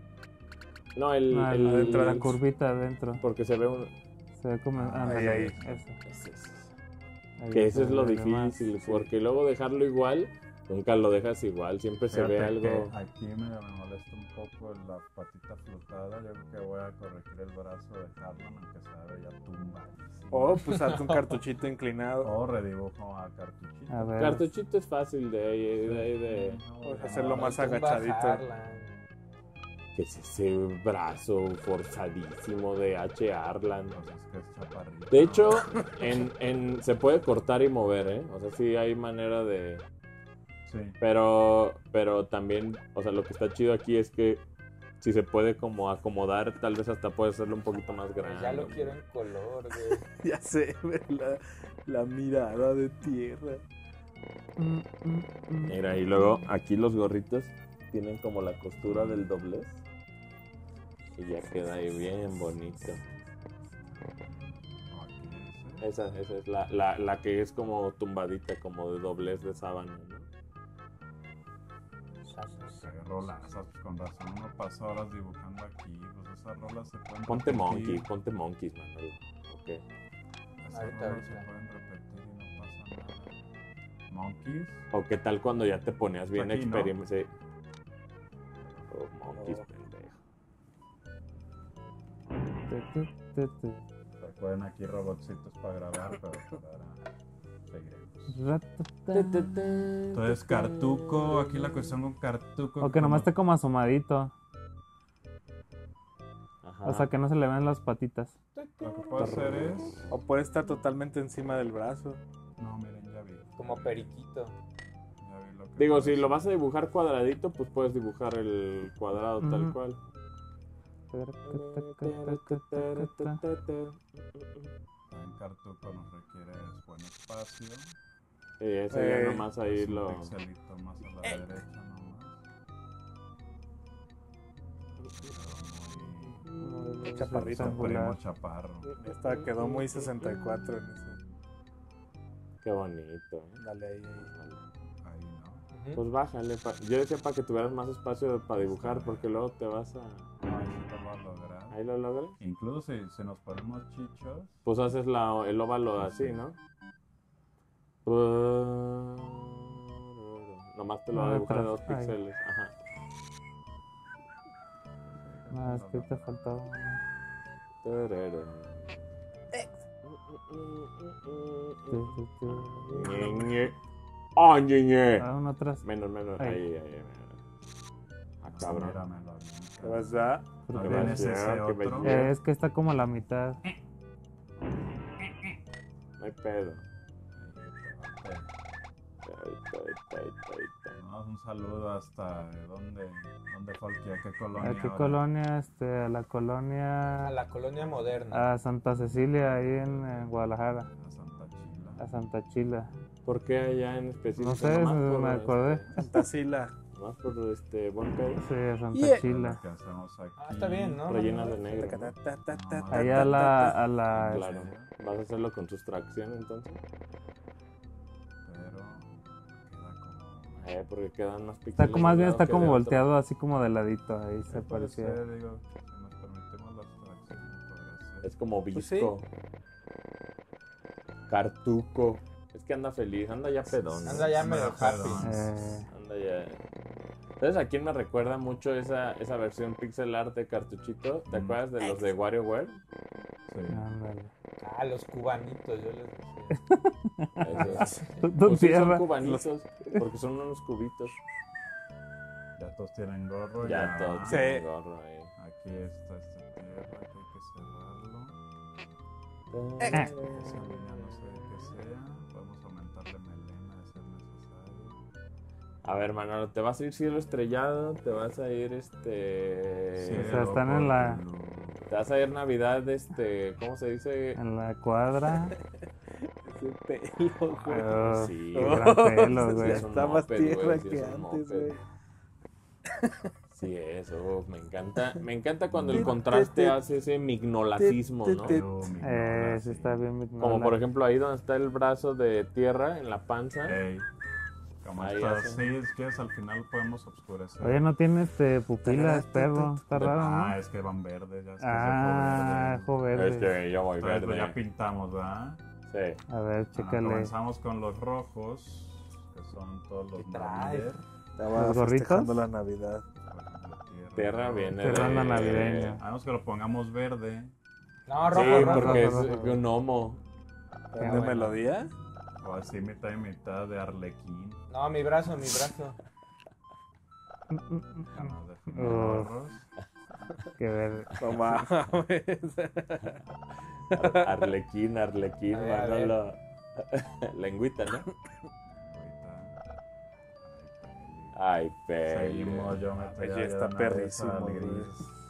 No, el Adentro, la curvita adentro. porque se ve un Se ve como. Ándale, ahí. eso. ese. Que eso es lo se ve más. difícil, porque luego dejarlo igual, nunca lo dejas igual, siempre se ve Fíjate algo. que aquí me molesta un poco la patita flotada. Yo creo que voy a corregir el brazo de Harlan, aunque se ya tumba. O pues hazte un cartuchito inclinado. O redibujo a cartuchito. A ver. Cartuchito es fácil de Vamos a hacerlo más Tumba agachadito. Harlan. que es ese brazo forzadísimo de H. Arlan. Pues es que es chaparrito. De hecho, se puede cortar y mover, ¿eh? O sea, sí hay manera de... Sí. Pero también, o sea, lo que está chido aquí es que si se puede como acomodar, tal vez hasta puede hacerlo un poquito más grande. Ya lo quiero en color, güey. Ya sé, ve la mirada de tierra. Mira, y luego aquí los gorritos tienen como la costura del doblez. Y ya queda ahí bien bonito. Aquí ese. Esa es la que es como tumbadita, como de doblez de sábana, ¿no? Qué rolazas, pues con razón uno pasa horas dibujando aquí. Pues esas rolas se pueden Ponte repetir. monkeys, Manuel. Ok. Esas Ahorita, rolas se ahorita. pueden repetir y no pasa nada. Monkeys. O qué tal cuando ya te ponías bien Aquí, ¿no? experimental. Oh, monkeys, pendejo. Recuerden aquí robotcitos para grabar, pero ahora seguiremos. Entonces, Cartuco, aquí la cuestión con Cartuco. O que nomás esté como asomadito. Ajá. O sea, que no se le ven las patitas. Lo que puedo hacer es. O puede estar totalmente encima del brazo. No, miren, ya vi. Como periquito. Ya vi lo que Digo, puedo si lo hacer. vas a dibujar cuadradito, pues puedes dibujar el cuadrado tal Ujú. cual. En Cartuco nos requiere buen espacio. Sí, eso ya nomás ahí Es un lo... pixelito más a la derecha nomás. Pero Chaparrito. muy primo chaparro. Esta quedó muy 64 en ese. Qué bonito, ¿eh? Dale ahí. Ahí, ¿no? Pues bájale. Yo decía para que tuvieras más espacio para dibujar, porque luego te vas a... No, ahí sí te lo va a lograr. Ahí lo logras. Incluso si nos ponemos chichos, Pues haces el óvalo así, ¿no? Nomás te lo va a dibujar de 2 Ay. píxeles. Ajá. No, es que te faltaba uno. Ñe. ¡Oh, ñe! Ah, uno atrás. Menos. Ahí. Ahí. Ah, cabrón. míramelo. ¿Qué pasa? Porque- ¿No tienes Qué ese otro? belleza. Es que está como la mitad. No hay pedo. Vamos, un saludo hasta ¿dónde fue aquí? ¿A qué colonia? ¿A qué ahora? colonia? A la A colonia. la colonia moderna. A Santa Cecilia, ahí en Guadalajara. A Santa Chila. A Santa Chila. ¿Por qué allá en específico? No sé, Nomás por, me acordé. Santa Sila. Nomás por buen pedo. Sí, a Santa Yeah. Lo Chila. que hacemos aquí. Ah, está bien, ¿no? Rellenas de negro. ¿no? Allá a la. Claro. ¿Vas a hacerlo con sustracción entonces? Pero queda como... Porque quedan más píxeles. Está como, más de un bien lado está que como de otro. volteado, así como de ladito. Ahí se puede parecía. ser, digo, si nos permitimos la abstracción, podría ser. Es como Pues visco. Cartuco. Es que anda feliz, anda ya pedón. Anda ya medio happy. Anda ya. ¿Sabes a quién me recuerda mucho esa versión pixel art de cartuchito? ¿Te acuerdas de los de WarioWare? Sí. Ándale. Ah, los cubanitos, yo les decía. Esos. Tu Pues sí, son tierra. cubanitos, porque son unos cubitos. Ya todos tienen gorro. Ya todos Sí. tienen gorro ahí. Aquí está esta tierra, que hay que cerrarlo. Eh. Esa línea no sé de qué sea. Podemos aumentarle melena de ser necesario. A ver, Manolo, te vas a ir cielo estrellado, te vas a ir O sea, están en la- te vas a ir Navidad, ¿cómo se dice? En la cuadra. Ese pelo, güey. Oh, Sí, qué gran pelo, Ya güey. Es un está más moped, tierra güey, sí, que es un antes, moped. güey. Sí, eso, me encanta cuando el contraste hace ese mignolacismo, ¿no? Sí está bien. Como por ejemplo ahí donde está el brazo de tierra en la panza. Ey. Como Ahí estas, hacen. sí, es que al final podemos oscurecer. Oye, no tiene pupilas, perro. Está raro, Ah, ¿no? es que van verdes, ya es que Ah, es ojo verde. ojo verde. Yo voy Entonces, pues, verde. ya pintamos, ¿verdad? Sí. A ver, chécale. Comenzamos con los rojos, que son todos los ¿Qué trae? navideños. Estaba ¿Los gorritos? festejando la Navidad. Tierra viene Terrano de... navideño. Hagamos que lo pongamos verde. No, Sí, rojo, rojo. porque rojo, es rojo. un gnomo. ¿De bueno. melodía? O así mitad y mitad de arlequín. No, mi brazo, mi brazo. Vamos a definir Oh. rojos. Que ver. No mames. Arlequín, A ver, a ver. Manolo. Lengüita, ¿no? Ahorita. Ay, Peli. Seguimos, yo me Oye, estoy está perrísimo, gris. güey.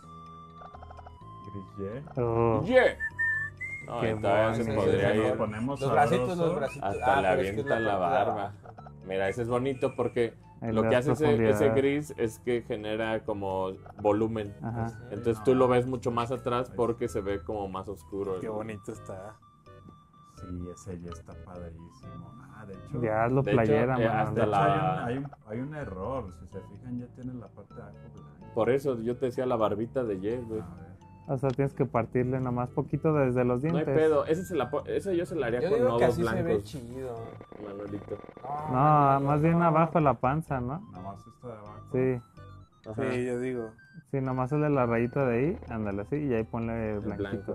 Gris Oh, Yeah. No, Qué y todavía bueno. se Sí, podría sí, sí. ir. Nos ponemos Los bracitos, sabrosos. los bracitos. Hasta le pero es que avienta es la parte de barba. abajo. Mira, ese es bonito porque ahí lo le que das hace ese profundidad. gris es que genera como volumen. Ajá. Entonces tú lo ves mucho más atrás porque se ve como más oscuro. Qué bonito está. Sí, ese ya está padrísimo. Ah, de hecho, Ya hazlo De hecho, playera, hasta mano. de hecho, la- hay un error. Si se fijan, ya tiene la parte de abajo blanca. Por eso yo te decía la barbita de Ye, güey. A ver. O sea, tienes que partirle nomás poquito desde los No hay dientes. pedo. Ese yo se la haría Yo con digo que nodos así se ve blancos, chido. Manolito. No, más bien abajo de la panza, ¿no? Nada más esta de abajo. Sí, Ajá. Sí, yo digo. sí, nomás el de la rayita de ahí, ándale así, y ahí ponle El blanquito. blanco.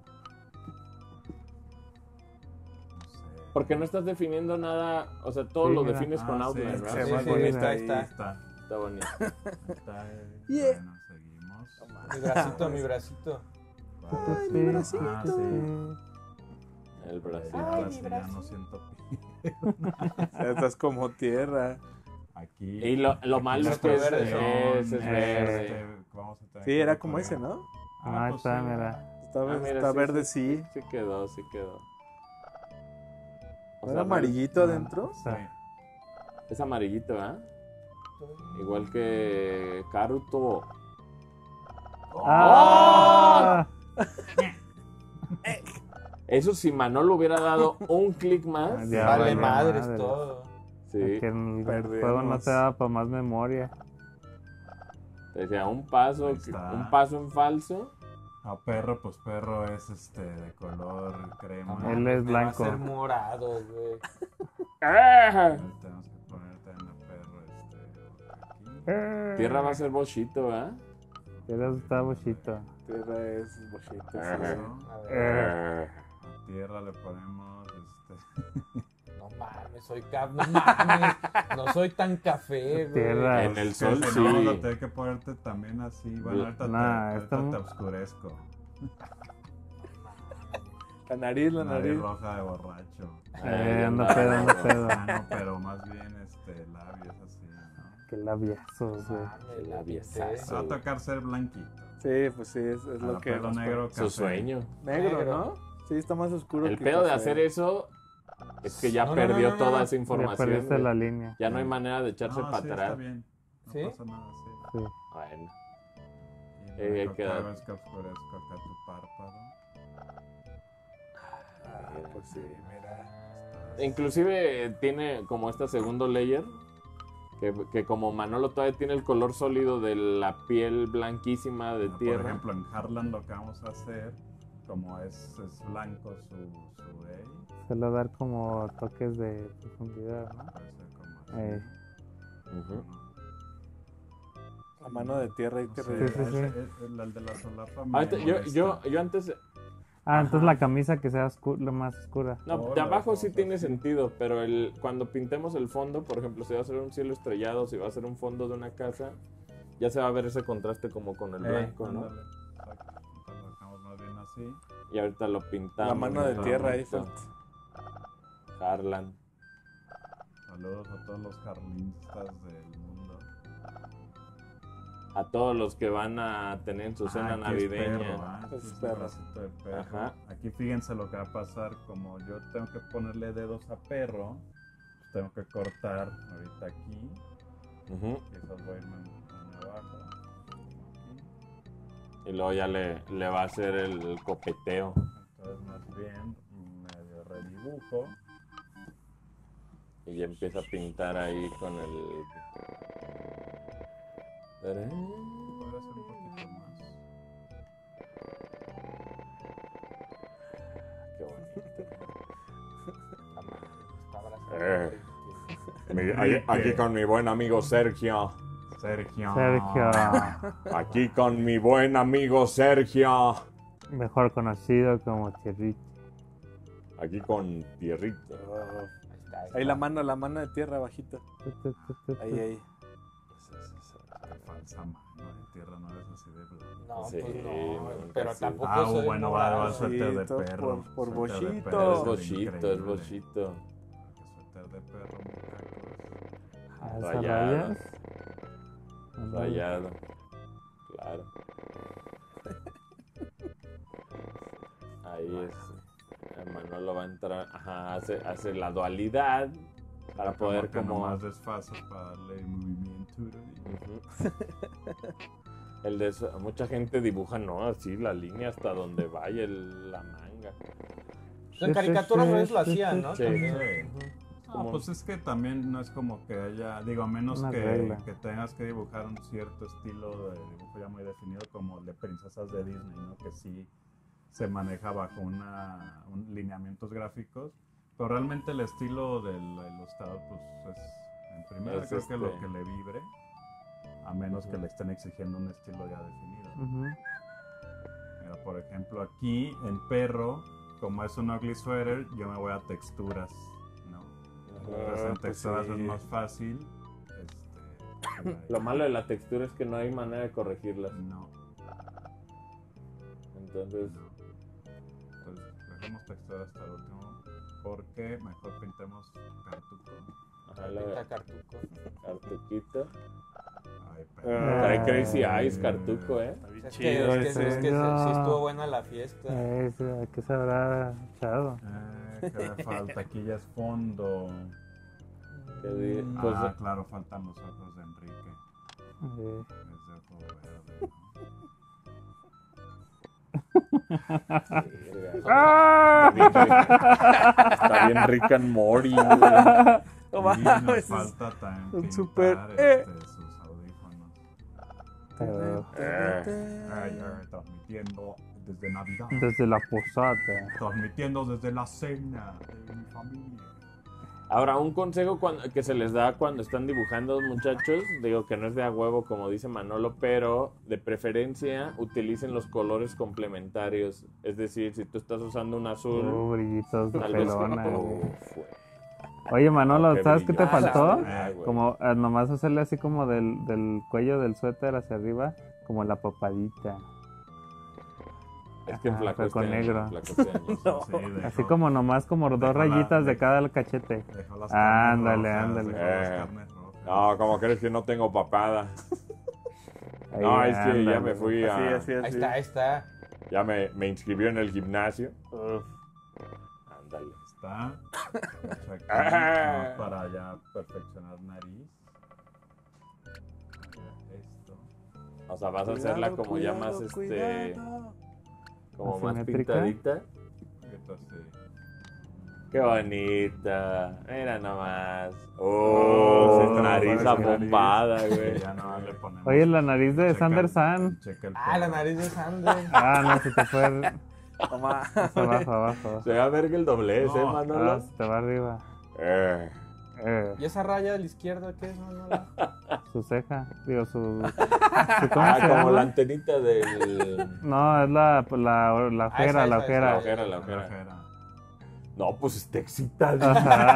No sé. Porque no estás definiendo nada, o sea, todo Sí, lo mira. defines con Ah, outline, sí, ¿verdad? se ve más Sí, bonito está, ahí. está. Está. Está bonito. Está. Yeah. Bueno, seguimos. Mi bracito, mi bracito. Vale. mi bracito. Ah, sí. El bracito. Ahora sí ya no siento Estás como tierra. aquí. Y lo malo es que Verde, ese es verde. Vamos a tener Sí, que era como decorar. ese, ¿no? Ah, pues está, sí. mira. Mira, Está sí, verde, sí. Sí quedó, sí quedó. O ¿No sea, era amarillito no. adentro? Sí. Es amarillito, ¿ah? Igual que Karuto. ¡Ah! Eso si Manolo hubiera dado un clic más. Ya Vale valió madres madres. todo. Sí, Que el Perdemos. juego no te da para más memoria. te decía un paso Ahí está. en falso. A perro, pues perro es de color crema. Él es Me va a blanco. ser morado, güey. ¡Ah! Tenemos que ponerte en la perro aquí. Tierra va a ser bochito, ¿ah? Pero está bochito. Tierra es bochito. Ajá. sí. A ver. A tierra le ponemos No mames, soy no mames. No soy tan café, güey. Tierra. En el que sol, si no, vamos a sí. tener que ponerte también así. Bueno, ahorita, Nah, ahorita está- te oscurezco. La nariz, la Nariz nariz. roja de borracho. Anda pedo, anda pedo. Ah, no, pero más bien labios así, ¿no? Qué labiazos, güey. Mames, la Labiosazo. pinté. Va a tocar ser blanquito. Sí, pues sí, es A lo que. pelo nos negro, Su café. sueño. Negro, Negro. ¿no? Sí, está más oscuro. El que pedo de café. hacer eso es que ya No, no, perdió no, no, toda no. esa Ya información. perdiste güey. la línea. Ya no hay manera de echarse No, para sí, atrás. está bien. No ¿Sí? pasa nada, sí. Sí. Bueno. Y ahí lo único que queda. hago es que oscurezco acá tu párpado. Ah, pues sí, mira. Inclusive tiene como este segundo layer. Que como Manolo todavía tiene el color sólido de la piel blanquísima de Por tierra. ejemplo, en Harlan lo que vamos a hacer, como es blanco su A, Suele dar como toques de profundidad, ¿no? puede ser como así. Ujú. A mano de tierra y No te sé, Sí, sí, sí. el de la solapa me Ahorita, yo molesta. antes. Entonces la camisa que sea lo más oscura. No, Todas de abajo las sí cosas, tiene sí. sentido, pero cuando pintemos el fondo, por ejemplo, si va a ser un cielo estrellado, si va a ser un fondo de una casa, ya se va a ver ese contraste como con el blanco, ¿no? Ándale, exacto. Entonces lo dejamos más bien así. Y ahorita lo pintamos. La mano de ¿no? tierra ahí Bonito. falta. Harlan. Saludos a todos los harlinistas del mundo. A todos los que van a tener su cena Aquí navideña. Es perro, ¿ah? Es Este perro. bracito de perro. Ajá. Aquí fíjense lo que va a pasar. Como yo tengo que ponerle dedos a perro, pues tengo que cortar ahorita aquí. Ujú. Y esas voy a irme abajo. Aquí. Y luego ya le va a hacer el copeteo. Entonces más bien medio redibujo. Y ya empieza a pintar ahí con el. Podría ser un poquito más. Qué bonito. Aquí con mi buen amigo Sergio. Sergio. Aquí con mi buen amigo Sergio. Mejor conocido como Tierrita. Aquí con Tierrita. Ahí la mano de tierra bajita. Ahí. La falsa mano de tierra no es así de blanco. No, Sí, pues no, nunca pero sí. tampoco soy bueno, moral. va suéter Sí, de todo perro. por suéter de bochito. perro, Es se ve bochito, es increíble. bochito. Suéter de perro, muchachos. ¿A esas Rayado. rayas? Rayado. Claro. Ahí es. El Manolo va a entrar. Ajá, hace la dualidad para poder que como. nomás desfasas para darle movimiento. Ujú. El de eso, mucha gente dibuja, ¿no? Así la línea hasta donde vaya la manga. En caricaturas a veces lo hacían, ¿no? Sí. También. Sí. No, pues es que también no es como que haya, digo, a menos Una que regla. tengas que dibujar un cierto estilo de dibujo ya muy definido, como el de princesas de Disney, ¿no? Que sí se maneja bajo lineamientos gráficos, pero realmente el estilo del ilustrador, pues es, en primera Es creo que lo que le vibre, a menos que le estén exigiendo un estilo ya definido. Ujú. Mira, por ejemplo, aquí en perro, como es un ugly sweater, yo me voy a texturas, ¿no? Entonces, en pues texturas sí. es más fácil. Lo malo de la textura es que no hay manera de corregirlas. No, Entonces, no. Entonces, dejemos textura hasta el último, porque mejor pintemos cartuco. ajá, Pinta cartuco. cartuquito. Ay, Trae Crazy Eyes, cartuco, ¿eh? Está bien Es chido. que sí no. estuvo buena la fiesta. ¿A qué se habrá echado? ¿Qué le falta? Aquí ya es fondo. Pues, Claro, faltan los ojos de Enrique. Eh, Es de ojo verde, ¡Ah! está bien Rick and Morty, güey. No ¿no? Y nos mames. falta también un pintar super, sus audífonos. Pero Transmitiendo desde Navidad. desde la posada. Transmitiendo desde la cena de mi familia. Ahora, un consejo que se les da cuando están dibujando, muchachos, digo que no es de a huevo, como dice Manolo, pero de preferencia utilicen los colores complementarios. Es decir, si tú estás usando un azul, Brillitos de tal vez... pelona. güey. Uf, güey. Oye, Manolo, Qué ¿sabes qué te brillante, faltó? güey. Como nomás hacerle así como del cuello del suéter hacia arriba, como la papadita. Es que el Ajá, flaco pero con este año, negro. el flaco este año. Sí, dejó- Así como nomás como dos dejó la- rayitas de dejó- cada cachete. dejó las Ándale, carnes rojas, ándale. dejó las carnes rojas. No, como crees que no tengo papada. Ahí, No, es que ya ándale. me fui a... Ahí está. Ya me inscribió en el gimnasio. Ándale. Está. Aquí, Ah. vamos para ya perfeccionar nariz. Esto. O sea, vas a hacerla como ya más, como más ¿Asimétrica? pintadita. Esto sí. Qué bonita. Mira nomás. Oh, sí, nariz parece abombada, Y güey. ya no le ponemos. Oye, la nariz de checa Sander el- San. checa el Ah, la pelo. nariz de Sander. Ah, no, se te fue Toma. abajo. Se va a ver que el doblez, No, Manolo. Ah, se te va arriba. Eh. ¿Y esa raya a la izquierda qué es, Manolo? Su ceja. Digo, ¿cómo Ah, se como llama? la antenita del... No, es la ojera, esa, la esa, La ojera. ojera, la ojera. No, pues está excitado.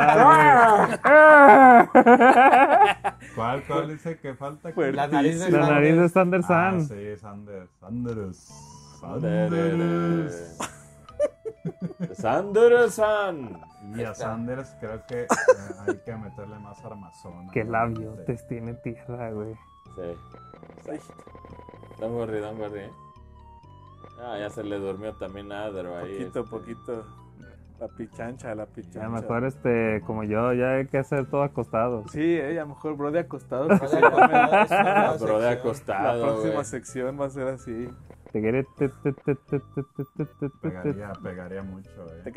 Ajá, ¿Cuál dice que falta? Pues, La nariz de la Sander. nariz de Sander Ah, San. sí, Sanders. Sandersan. Y a Sanders creo que hay que meterle más armazón. Qué ahí, labiotes tiene tierra, güey. Sí. Don't worry, ¿eh? Ah, ya se le durmió también a Adro ahí. Poquito. La pichancha. A lo mejor como yo, ya hay que hacer todo acostado. Sí, a lo mejor bro de acostado. Bro de acostado, es una nueva Pero de sección. acostado, La próxima güey. sección va a ser así. Pegaría mucho,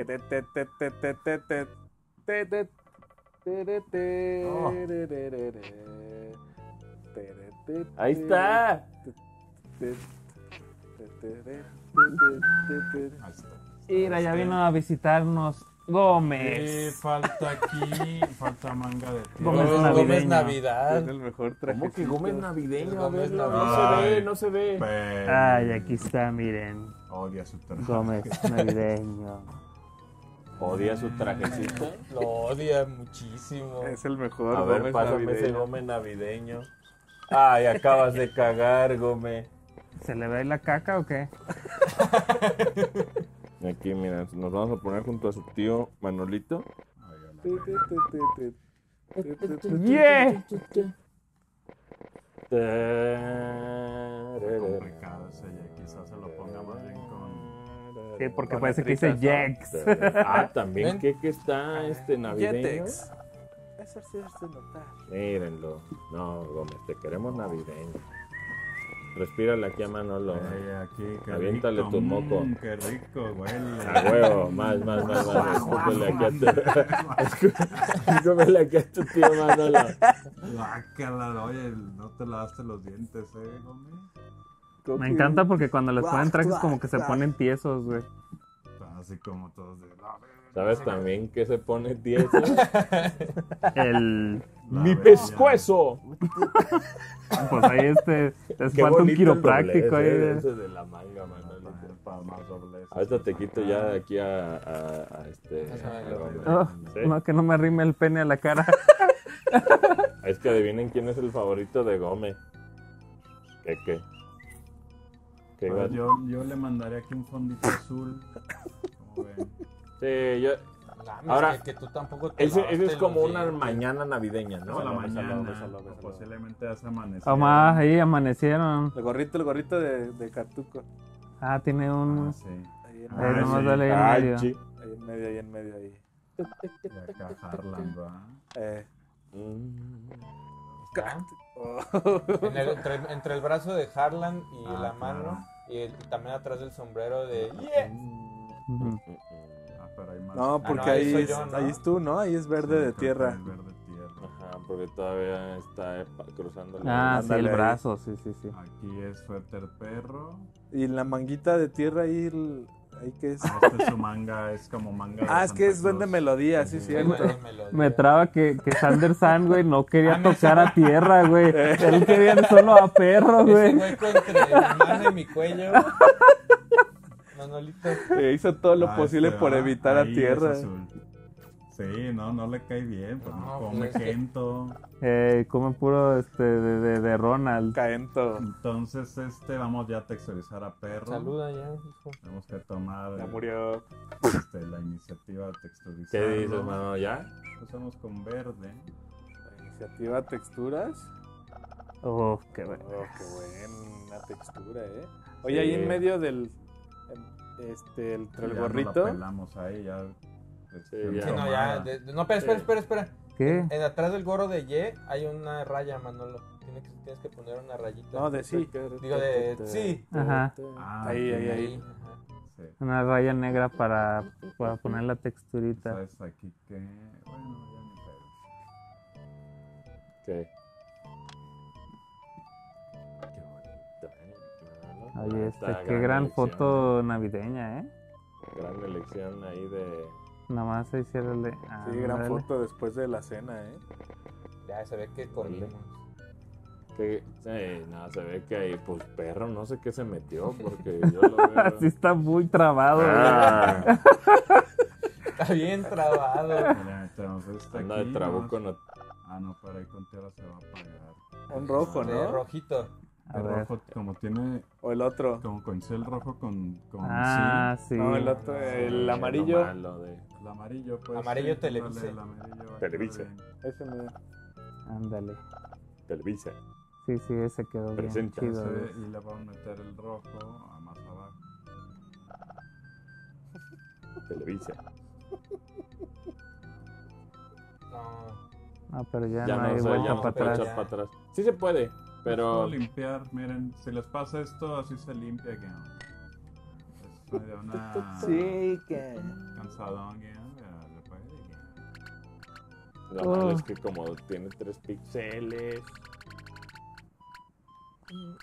Ahí está. Ahí está. Mira, ya vino a visitarnos Gómez. Falta aquí, falta manga de tierra. Gómez Gómez navideño. Navidad. Tiene el mejor traje. ¿Cómo que Gómez navideño? A Gómez ver, no navideño. se ve, no se ve. Pero Ay, aquí está, miren. odia su traje. Gómez navideño. ¿Odia su trajecito? Lo odia muchísimo. Es el mejor A ver, Gómez pásame ese navideño. Gómez navideño. Ay, acabas de cagar, Gómez. ¿Se le ve ahí la caca o qué? Aquí, mira, nos vamos a poner junto a su tío Manolito. ¡Yeah! Complicado ese, quizás se lo ponga más bien con... Sí, porque Con parece que dice letritas, Jax. Ah, también ¿Ven? que está navideño. Jetex. Eso sí es de notar. Mírenlo. No, Gómez, te queremos navideño. Respírale aquí a Manolo. aquí, qué Aviéntale rico, tu moco. Qué rico, huele. A huevo, más. Escúpele aquí a tu... Escúpele aquí a tu tío Manolo. Guácala, oye, no te lavaste los dientes, Gómez. Me encanta porque cuando les ponen trajes como que se ponen tiesos, güey. Así como todos de... ¿Sabes también que se pone tieso? El... ¡Mi pescuezo! Pues ahí es Qué falta un bonito el quiropráctico ahí. doblez, ese de la manga, Manolo. Para más doblez. Ahorita te quito ya de aquí a Gómez. Oh, ¿Sí? no, que no me arrime el pene a la cara. Es que adivinen quién es el favorito de Gómez. ¿Qué? ¿Qué iba a- Pues yo le mandaré aquí un fondito azul. Como ven. Sí, yo... Mames, Ahora, que tú tampoco te Ese lavaste es como los una dientes. mañana navideña, ¿no? No, la Bésalo, mañana. bésalo, O bésalo. posiblemente hace amanecer. Omar, ahí amanecieron. El gorrito de Cartuco. Ah, tiene un... Ah, sí. Ahí en Ah, Ahí medio. nomás sí. dale ahí en Ay, medio. chi. Ahí en medio, ahí en medio, ahí. Y acá Harlan, ¿va? Mm. Oh. Entre el brazo de Harlan y Ah, la mano. claro. Y también atrás del sombrero de... Yeah. Ujú. Ah, pero hay más. No, porque no, ahí ahí, soy es, yo, ¿no? ahí es tú, ¿no? Ahí es verde Sí, de creo que tierra. es verde tierra. Ajá, porque todavía está cruzando Ah, sí, Ándale el ahí. brazo, sí. Aquí es suéter perro. Y la manguita de tierra ahí, ahí que es. Esta es su manga, es como manga de Ah, es que Santa es duende Claus. melodía, sí, Ujú. cierto. Me traba que Sander San, güey, no quería Ah, no, tocar a tierra, güey. Él quería solo a perro, Ese güey. hueco entre mi mano y mi cuello. Manolito. Hizo todo lo Ah, posible este, por ah, evitar a ahí tierra. es azul. Sí, no le cae bien, pues No, no come pues es que- Kento. Come puro de Ronald. Caento. Entonces, vamos ya a texturizar a perro. Saluda ya, hijo. Tenemos que tomar Ya murió. la iniciativa de texturizar. ¿Qué dices, mano? ¿Ya? Empezamos con verde. La iniciativa texturas. Oh, qué bueno. Oh, qué buena textura, Oye, ahí Sí. en medio del. Entre el Ya no gorrito. lo pelamos ahí, ya. Sí, ya. Sí, no, ya. No, espera. ¿Qué? En atrás del gorro de Ye hay una raya, Manolo. Tienes que poner una rayita. No, de sí. Digo de... Sí. Ajá. Ah, Ahí, ok. ahí. Ahí. Ajá. Sí. Una raya negra para poner la texturita. ¿Sabes aquí que? Bueno, ya ni pedo. ¿Qué? Qué bonito, Manolo. Oye, Está qué gran elección, foto navideña, Gran elección ahí de... Nomás ahí ciérrale. Sí, gran Ándale. foto después de la cena, Ya se ve que comimos. Que, sí, no, se ve que ahí, pues perro, no sé qué se metió, porque yo lo veo... Así está muy trabado, güey. Ah, Está bien trabado. Mira, tenemos este anda de aquí, trabuco, vamos- no... Ah, no, para ahí con tierra se va a apagar. Un rojo, De ¿no? rojito. A El ver. rojo, como tiene, O el otro. como coincide el rojo con Ah, sí. No, el otro, el amarillo. Lo malo de... sí, el amarillo, pues. Amarillo sí, Televisa. dale, el amarillo va a Televisa. quedar bien. Ese me... Ándale. Televisa. Sí, ese quedó bien Presenta. chido, güey. Ese, y le vamos a meter el rojo a más abajo. Televisa. No. No, pero ya, Ya no no, hay o sea, vuelta ya no para se puede atrás. echar para atrás. Sí se puede, Pero pero... limpiar, miren, si les pasa esto, así se limpia, que es medio una Sí, que... cansadón, que le puede que Lo malo es que como tiene 3 píxeles...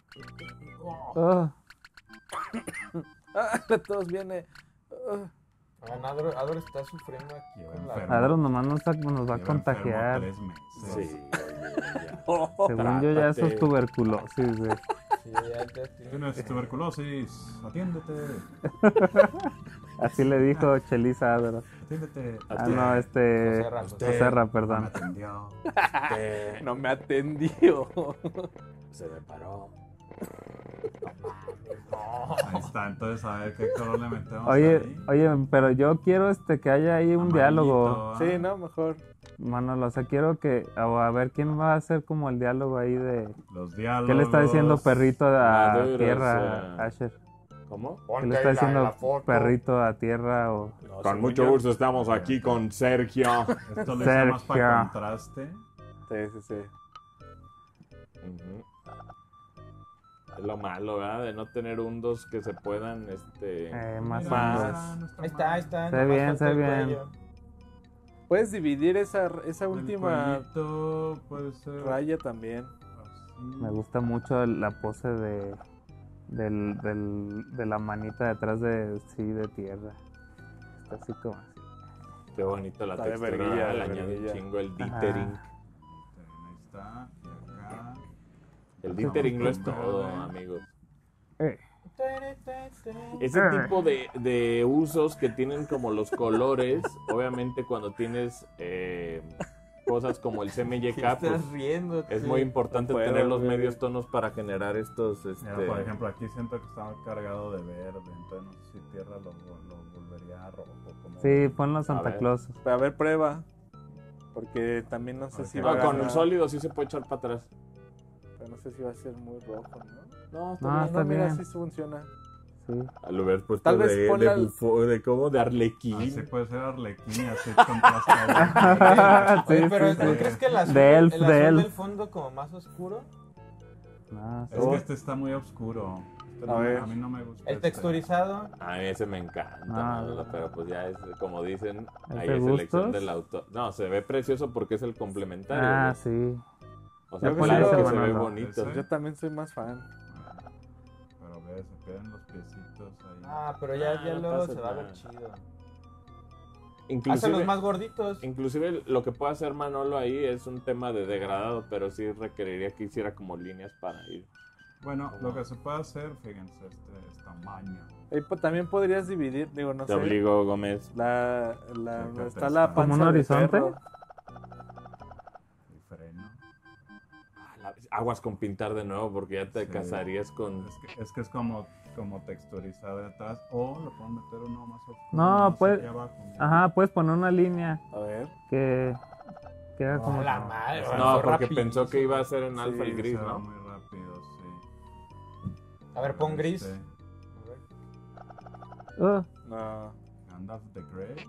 Oh, Ah, la tos viene. Ador está sufriendo aquí Lleva con la... enfermo. Adro nomás nos va a Lleva contagiar. enfermo 3 meses. Sí, oye, Según yo ya eso es Trátate. tuberculosis, güey. Sí, ya tiene- Tienes tuberculosis, atiéndete, Así le dijo Chelisa a Adro. atiéndete. Ah, no, Joserra, Joserra, Me perdón. atendió. No me atendió. Se me paró. Ahí está, entonces a ver qué color le metemos Oye, ahí. oye, pero yo quiero que haya ahí un Amarillito, diálogo, ¿ah? Sí, no, mejor. Manolo. O sea, quiero a ver quién va a hacer como el diálogo ahí de... Los diálogos. ¿Qué le está diciendo perrito a maduros, tierra, Asher? ¿Cómo? ¿Qué Ponte le está ahí diciendo la foto. perrito a tierra o...? No, Con con mucho mucho gusto estamos aquí con Sergio. Esto lo hice más para Sergio. contraste. Sí. Ujú. Es lo malo, ¿verdad? De no tener hundos que se puedan, Más Mira, más. no está Ahí está, mal. ahí está. Se nomás bien, falta se el bien. cuello. Puedes dividir esa El última cuellito puede ser raya también. así. Me gusta mucho la pose de la manita detrás de tierra. Está así como así. Qué bonito la Está de textura, verguilla, le de añade un verguilla. chingo el Ajá. dithering. Ahí está, y acá. El No, dithering lo es con todo, verde. amigos. Eh, Ese tipo de usos que tienen como los colores, obviamente cuando tienes cosas como el ¿Qué CMYK, estás pues riendo? es muy importante No puedo, tener los güey. medios tonos para generar estos... Mira, por ejemplo, aquí siento que está cargado de verde, entonces no sé si tierra lo volvería rojo. Como... sí, ponlo A Santa ver. Claus. Pero a ver, prueba. Porque también no sé si va No, a con ganar, el sólido sí se puede echar para atrás. pero no sé si va a ser muy rojo, ¿no? No, está No, bien. está mira, bien. sí funciona. Sí. Al haber puesto Tal vez de, ponle de, al- bufo- de ¿cómo? De arlequín. Así puede ser arlequín y así contrasta. Sí, Oye, pero sí, ¿no sí. crees que el azul, De Elf, el de azul Elf. del fondo como más oscuro? No, sí. Es que este está muy oscuro. Este A no- ver. a mí no me gusta. El este. texturizado, A mí ese me encanta, No. Manolo, pero pues ya es, como dicen, ¿Es ahí de es elección gustos? del autor. No, se ve precioso porque es el complementario. Ah, güey. sí. O sea, Yo claro creo que que se ve Manolo. bonito. Ese. Yo también soy más fan. Pero ve, se quedan los piecitos ahí. pero ya no luego pasa se va a ver nada. chido. Inclusive, Hazlos más gorditos. inclusive lo que puede hacer Manolo ahí es un tema de degradado, pero sí requeriría que hiciera como líneas para ir. Bueno, lo que se puede hacer, fíjense, este tamaño. También podrías dividir, digo, no Te sé. obligo, Gómez. Donde que está te la está- panza ¿Como un de horizonte? perro. El freno. Aguas con pintar de nuevo porque ya te Sí. casarías con... Es que es como texturizado de atrás. O lo pueden meter uno más oscuro. No, más pues- aquí abajo, ¿no? Ajá, puedes poner una línea A ver. que haga como... La madre, No, No, avanzó porque rapidísimo. pensó que iba a ser en alfa Sí, el gris, se va ¿no? muy rápido, sí. A ver, pon gris. Este, No. Gandalf the Grey.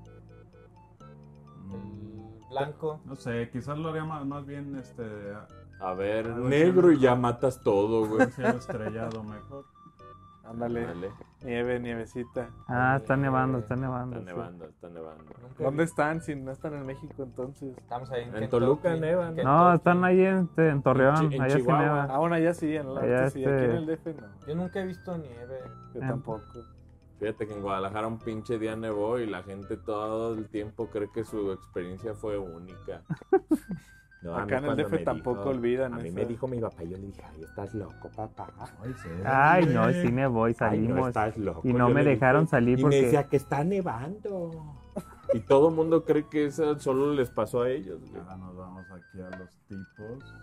El blanco. No sé, quizás lo haría más bien A ver, Algo negro y así. ya matas todo, güey. un cielo estrellado mejor. Ándale. Dale, Nievecita. Ah, está nevando, está nevando. está sí. nevando, está nevando. Nunca ¿Dónde vi. están? Si no están en México, entonces. Estamos ahí en En Kentucky, Toluca nevan. Kentucky. No, están ahí en Torreón, en allá sí Chihuahua. neva. Ah, bueno, allá sí, en el Allá norte sí. Aquí en este- el DF no. Yo nunca he visto nieve. Yo Ah. tampoco. Fíjate que en Guadalajara un pinche día nevó y la gente todo el tiempo cree que su experiencia fue única. No, a mí Acá en el cuando DF me tampoco dijo- olvidan A mí eso. me dijo mi papá y yo le dije, ay, estás loco, papá. Ay, sí. Ay, no, sí nevó y Ay, no, salimos. estás loco. Y no Yo me le dejaron dije, salir y porque- me decía que está nevando. Y todo el mundo cree que eso solo les pasó a ellos, güey. Ahora nos vamos aquí a los tipos.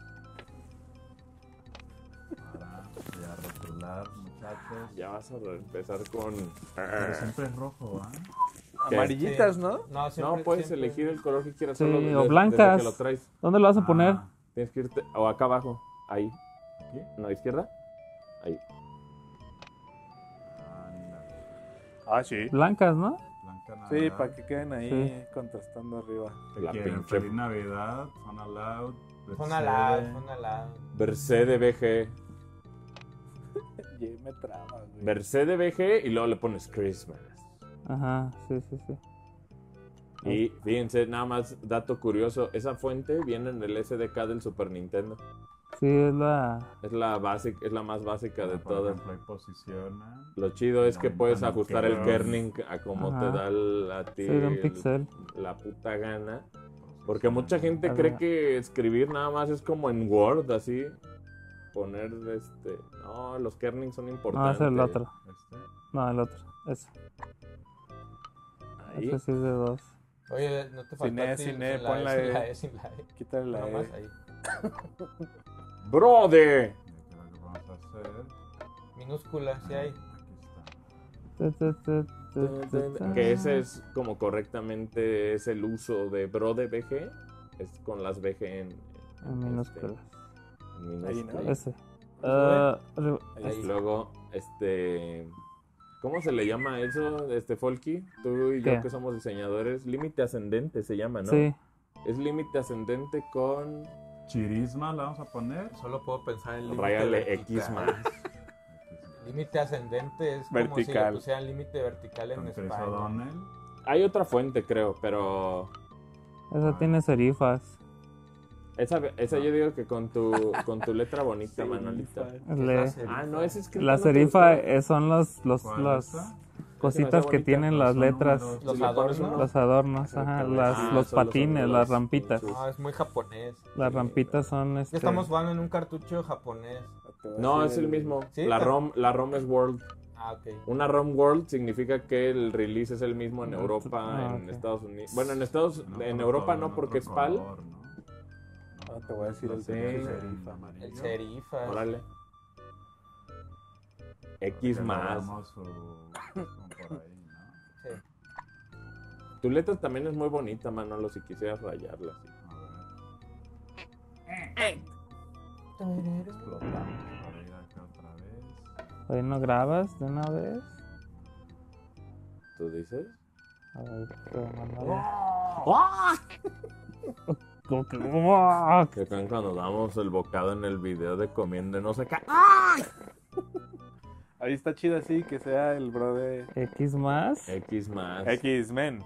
Para ya rotular, muchachos. Ya vas a empezar con... Pero siempre es rojo, ¿ah? ¿Qué? Amarillitas, Sí. ¿no? No, siempre, No, puedes siempre. elegir el color que quieras. Sí, solo o desde blancas. que lo traes. ¿Dónde lo vas a poner? Ah, Tienes que irte... O acá abajo. Ahí. ¿aquí? ¿En la izquierda? Ahí. Ándale. Ah, sí. Blancas, ¿no? Blanca Navidad. Sí, para que queden ahí Sí. contrastando arriba. ¿Qué La quieren? pinche- Feliz Navidad, Fun Aloud. Fue una lado, fue una lado. Mercedes BG. Y me traba, güey. Mercedes BG y luego le pones Christmas. Ajá, sí, sí, sí. Y fíjense, nada más dato curioso, esa fuente viene en el SDK del Super Nintendo. Sí, es la... Es la básica, es la más básica de Por todas. ejemplo, ahí posiciona. Lo chido es que puedes Levantan ajustar el el kerning a como te Ajá. da a ti Sí, de un pixel. la puta gana. Porque mucha gente A cree ver. que escribir nada más es como en Word, así. Poner No, los kernings son No, importantes. es el otro. Este. No, el otro. Ese. Ahí. Ese sí es de 2. Oye, no te faltó Sin E, a ti, sin E, sin pon la sin E. la E, sin la E. Quítale la Nada más E. ahí. ¡Brother! Y aquí lo que vamos a hacer. Minúscula, sí hay. Aquí está. Que ese es como correctamente es el uso de Brode VG. Es con las VG En minúsculas. en Ahí, minúsculas. ¿no? Ese. Ahí. Luego, ¿cómo se le llama eso, Folky? Tú y yo ¿Qué? que somos diseñadores, límite ascendente se llama, ¿no? Sí. Es límite ascendente con Chirisma la vamos a poner. Solo puedo pensar en límite rayale vertical. X más. Límite ascendente es como si le Vertical. pusieran límite vertical en Con Chris España. O'Donnell. Hay otra fuente, creo, pero Esa tiene serifas. esa yo digo que con tu letra bonita, Manolito. Ah, no, es escrito. La ¿no te serifa gustó? son ¿Cuál las esa? cositas que bonita. tienen las Son letras, números. Los Si le pones adornos. uno- los adornos, ajá, Ah, los son los patines, adornos. las rampitas. No, es muy japonés. Las rampitas son Ya estamos jugando en un cartucho japonés. No, es el mismo. ¿Sí? La ROM es World. Ah, ok. Una ROM World significa que el release es el mismo en Europa, Ah, en ok. Estados Unidos. Bueno, en otro Europa color, no, en porque otro es PAL. color, ¿no? Ah, te voy a decir el Sí. serifa. El serifa. Órale. X Que más. hagamos como por ahí, ¿no? Sí. Tu letra también es muy bonita, Manolo, si quisieras rayarla así. A ver. Explotamos para ir acá otra vez. ¿Hoy no grabas de una vez? ¿Tú dices? A ver, te voy a mandar. ¡Ah! Como que- ¡Uah! Que cuando damos el bocado en el video de comiendo no sé qué. Ahí está chido así, que sea el bro de X más. X más. X-Men.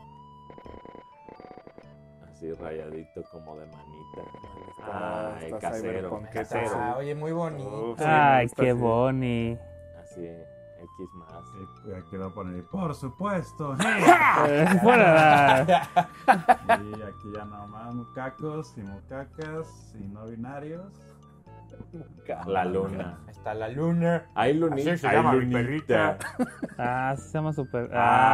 Así rayadito como de manita. Está- Ay, está casero. cyberpunk. Casero. Ah, oye, muy bonito. Uf, sí, Ay, está qué así. boni. Así, X más. Y aquí lo voy a poner, por supuesto. Fuera. Y aquí ya nomás mucacos y mucacas y no binarios. La luna. Ahí está la luna. Hay lunita. Así se Hay llama mi lunita. Ah, se llama super.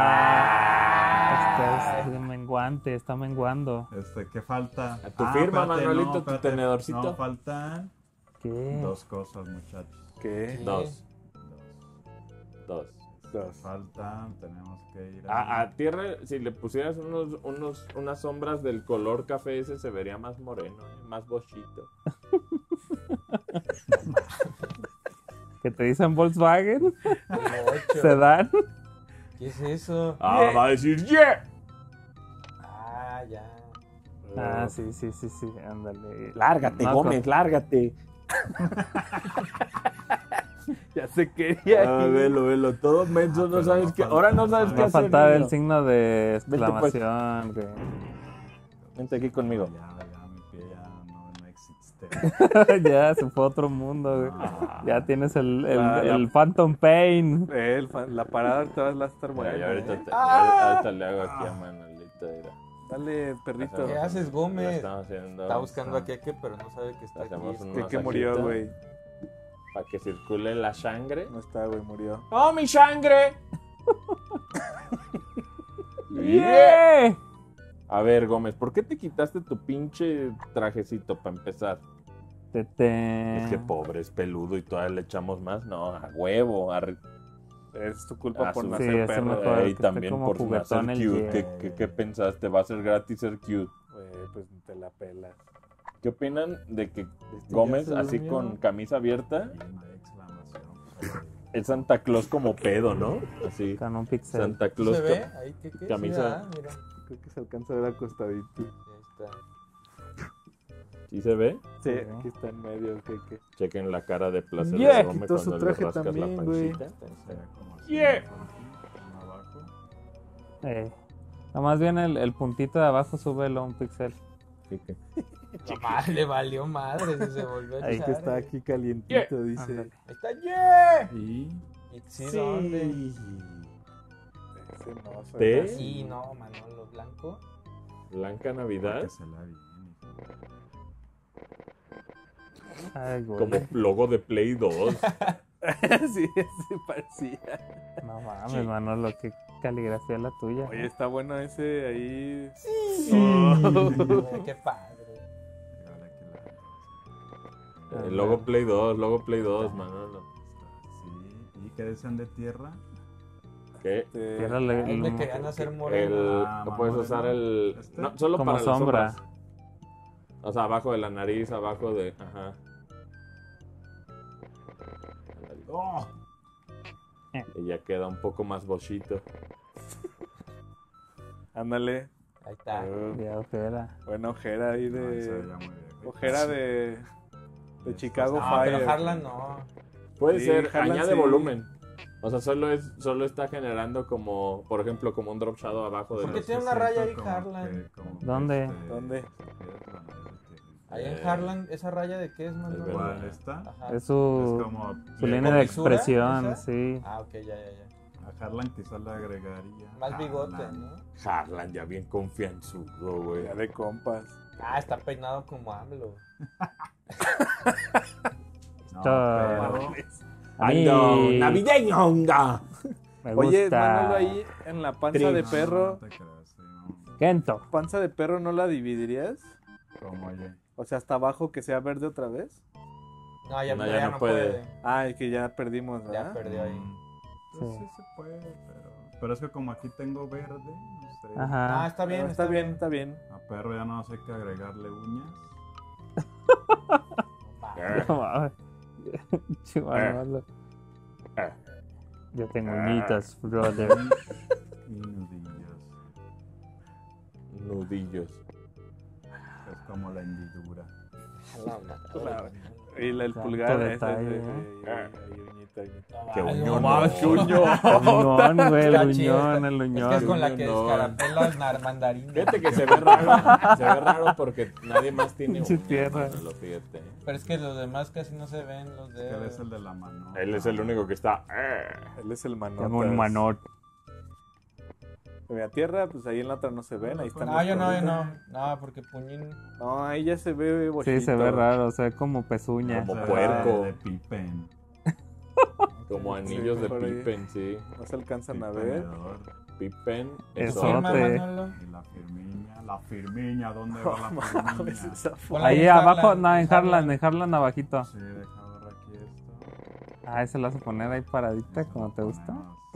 Está menguante, está menguando. ¿Qué falta? ¿A tu firma, espérate, Manolito, tu espérate. tenedorcito? No, faltan ¿Qué? dos cosas, muchachos. ¿Qué? Dos. Dos. Dos. Faltan, tenemos que ir A tierra, si le pusieras unas sombras del color café ese, se vería más moreno, más bochito. ¿Qué te dicen Volkswagen? Ocho. ¿Sedán? ¿Qué es eso? Ah, va a decir ¡yeah! Ah, ya. Ah, sí, sí, sí, sí, ándale. Lárgate, No, Gómez, lárgate. Ya se quería. Ah, velo, todo menso, no pero sabes no qué. falta- Ahora no sabes no qué Va a hacer. faltar el niño. signo de pues. exclamación, güey. Vente aquí conmigo. Ya, mi pie ya no existe. Ya se fue a otro mundo, güey. Ah. Ya tienes el La- Phantom Pain. La parada te va a estar Mira, buena. ya ahorita, ¿eh? ahorita le hago aquí a Manolito. Mira. Dale, perrito. ¿Qué haces, Lo Gómez? estamos haciendo. Está buscando a Keke, pero no sabe que está aquí. Hacemos un- Que murió, masajito. güey. Para que circule la sangre. No está, güey, murió. ¡Oh, mi sangre! ¡Yeah! A ver, Gómez, ¿por qué te quitaste tu pinche trajecito para empezar? Tete. Es que pobre, es peludo y todavía le echamos más. No, a huevo. Es tu culpa Ah, por sí, nacer es perro. mejor. Y que esté también como por nacer juguetón el cute. Jay. ¿Qué pensaste? ¿Va a ser gratis ser cute? Güey, pues te la pelas. ¿Qué opinan de que Gómez, ya se así durmió. con camisa abierta, Y no hay exclamación. Pues, ahí. es Santa Claus como pedo, ¿no? Así. Con un pixel. Santa Claus. ¿Se ve? Ahí, Keke. Camisa. Sí, mira. Creo que se alcanza a ver acostadito. Ahí está. ¿Sí se ve? Sí, Sí. aquí está en medio, que. Chequen la cara de placer Yeah, de Gómez quitó su cuando le traje rascas también, la güey. pancita. Sería como así, Yeah. uno abajo. Nada más bien el puntito de abajo, súbelo un pixel. Sí, que- Le valió madre, se volvió a Ahí echar. que está aquí calientito, dice. Ándale. Ahí está, yeah. Y ¿Y sí, dónde? Ese no, ¿Té? suena Sí, no, Manolo Blanco. Blanca Navidad. que se la vi bien, hijo. Ay, güey. Como logo de Play 2. sí, sí parecía. No mames, Manolo, qué caligrafía la tuya. Oye, está bueno ese ahí. Qué padre. El logo Play 2, Manolo. Sí. ¿Y qué decían de tierra? ¿Qué? Tierra Ahí le- me querían hacer moreno. No puedes usar el... ¿Este? No, solo Como para sombra. las sombras. O sea, abajo de la nariz, abajo de... Ajá. ¡Oh! Y ya queda un poco más bochito. Ándale. Ahí está. De ojera. Buena ojera ahí No, ese de. ya muy bien. Ojera de Chicago No, pero Fire. Harlan no. Puede Sí, ser, Harlan añade sí. volumen. O sea, solo está generando como, por ejemplo, como un drop shadow abajo de ¿Por qué los... tiene una raya ahí, Harlan? ¿Dónde? ¿Dónde? Ahí en Harlan, ¿esa raya de qué es, verdad. Manolo? ¿Cuál está? Ajá. Es su, Es como... su línea de ¿Comisura expresión, esa? sí. Ah, ok, ya. A Harlan quizás le agregaría... Más bigote, Harlan. ¿no? Harlan ya bien confianzudo, güey. Ya de compas. Ah, está peinado como AMLO. No, Todo. pero... ¡Ando navideño, onda! Me Oye, gusta. Manolo, ahí en la panza de No, perro. no te creas, sí, no. Kento. ¿Panza de perro no la dividirías? Como, oye. O sea, hasta abajo que sea verde otra vez. No, ya, No, ya ya no no puede. puede. Ah, y que ya perdimos, Ya ¿verdad? perdió ahí. Pues Sí. sí se puede, pero es que como aquí tengo verde, no sé. Ajá. Ah, está bien, Pero está bien, está bien. A perro ya no sé qué agregarle uñas. No mames. Chihuahua. Yo tengo uñitas, brother. Y nudillos. Nudillos. Es como la hendidura. Y el Tanto pulgar. detalle, Ahí, uñita. Qué Ay, uñón. no, Qué uñón. Uñón, güey, el Está chido, uñón, el Es que uñón. es con la que No. descarapela el mandarín. Fíjate que se ve raro. Se ve raro porque nadie más tiene Pinche uñas, tierra. Manolo, fíjate. Pero es que los demás casi no se ven los Que él es dedos. el de la mano. Él es el único que está... Él es el manotas. Tengo un manot. En la tierra, pues ahí en la otra no se ven. Ahí están. No, los yo no, cuadritos. No, porque puñín. No, ahí ya se ve bochito. Sí, se ve raro, se ve como pezuña. Como Se ve puerco. De Pippen. Como anillos Sí, de por ahí. Pippen, sí. No se alcanzan a Pippen ver. Hedor. Pippen, Eso. eso. Firma, Sote. Manolo. Y la Firmiña, ¿dónde va la Mames, Firmiña? esa foto. Ponla Ahí en abajo, Harlan, no, en en Harlan, en Harlan abajito. Sí, deja ver aquí esto. Ah, ese lo vas a poner ahí paradita, como te gusta.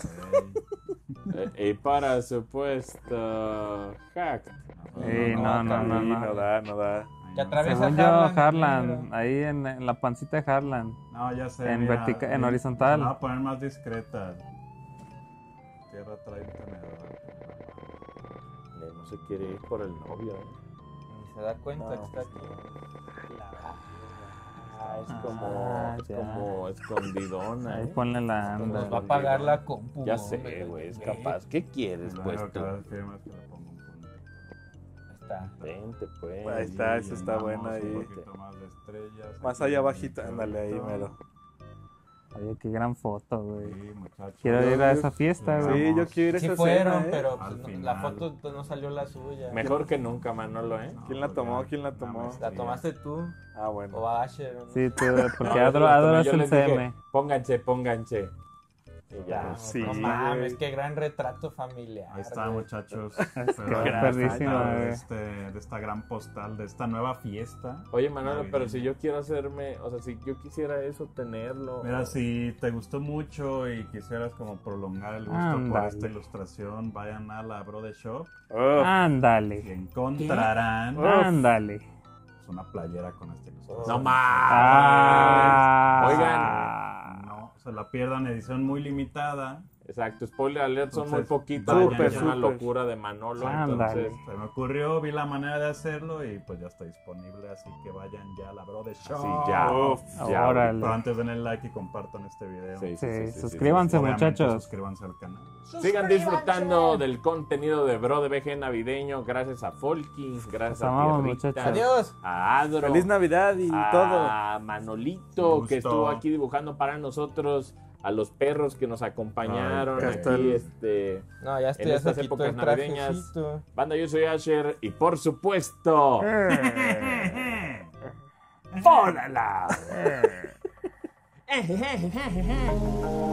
Y para supuesto hack. Ey, no, no, no, Sí, no. no da, no da. Que atraviesa Según yo, Harlan, Harlan, negro. ahí en la pancita de Harlan. No, ya sé. En mira, en se horizontal. la voy a poner más discreta. Tierra trae un tenedor. No se quiere ir por el novio. Ni se da cuenta No, que está pues aquí. Es Ah, como, es ya. como escondidona. Ahí ponle la Nos anda. va a pagar la compu. Ya hombre, sé, güey, es ve. capaz. ¿Qué Y quieres, pues luego tú? cada vez firmas que le pongo un punto. Ahí está. Vente, pues. Ahí está, Y eso está llenamos bueno ahí. Un poquito más de estrellas. Más aquí allá en abajito, el ándale ahí, chorrito. mero. Oye, qué gran foto, güey. Sí, muchachos. Quiero ir a esa fiesta, Sí, güey. Sí, yo quiero ir a Sí esa fueron, escena, ¿eh? pero Al pues, la final. foto pues, no salió la suya. Mejor que nunca, Manolo, ¿eh? ¿Quién la tomó? ¿Quién la tomó? ¿La tomaste tú Ah, bueno. o Asher? ¿no? Sí, tú, porque No, Adro es yo el les dije, CM. Pónganse. Y ya. Ya, Sí, no mames, güey. qué gran retrato familiar. Ahí está, güey. muchachos. qué Pero perrísimo, de, güey. de esta gran postal, de esta nueva fiesta. Oye, Manolo, pero navideña. si yo quiero hacerme, o sea, si yo quisiera eso, tenerlo. Mira, si te gustó mucho y quisieras como prolongar el gusto por Ándale. esta ilustración, vayan a la Brother Shop Oh, y Ándale. encontrarán Ándale. pues, una playera con esta ilustración. No más. Ah. Oigan. No se la pierdan, edición muy limitada. Exacto, spoiler alert, son muy Entonces, poquitos, vayan porque es ya. una locura de Manolo. Ándale. Entonces, Se me ocurrió, vi la manera de hacerlo y pues ya está disponible, así que vayan ya a la Brother Show. sí, ya. Uf, ya. Órale. Pero antes den el like y compartan este video. Sí, suscríbanse, Obviamente, muchachos. suscríbanse al canal. Sigan disfrutando del contenido de Bro de BG navideño. Gracias a Folky, gracias Los a amamos, Tierrita, muchachos. Adiós. a Adro, Feliz Navidad y todo. a Manolito, Un que gusto. estuvo aquí dibujando para nosotros, a los perros que nos acompañaron Ay, hasta aquí, el- No, ya estoy, en ya estas se quitó épocas el navideñas. trajecito. Banda, yo soy Asher y por supuesto, ¡fórala!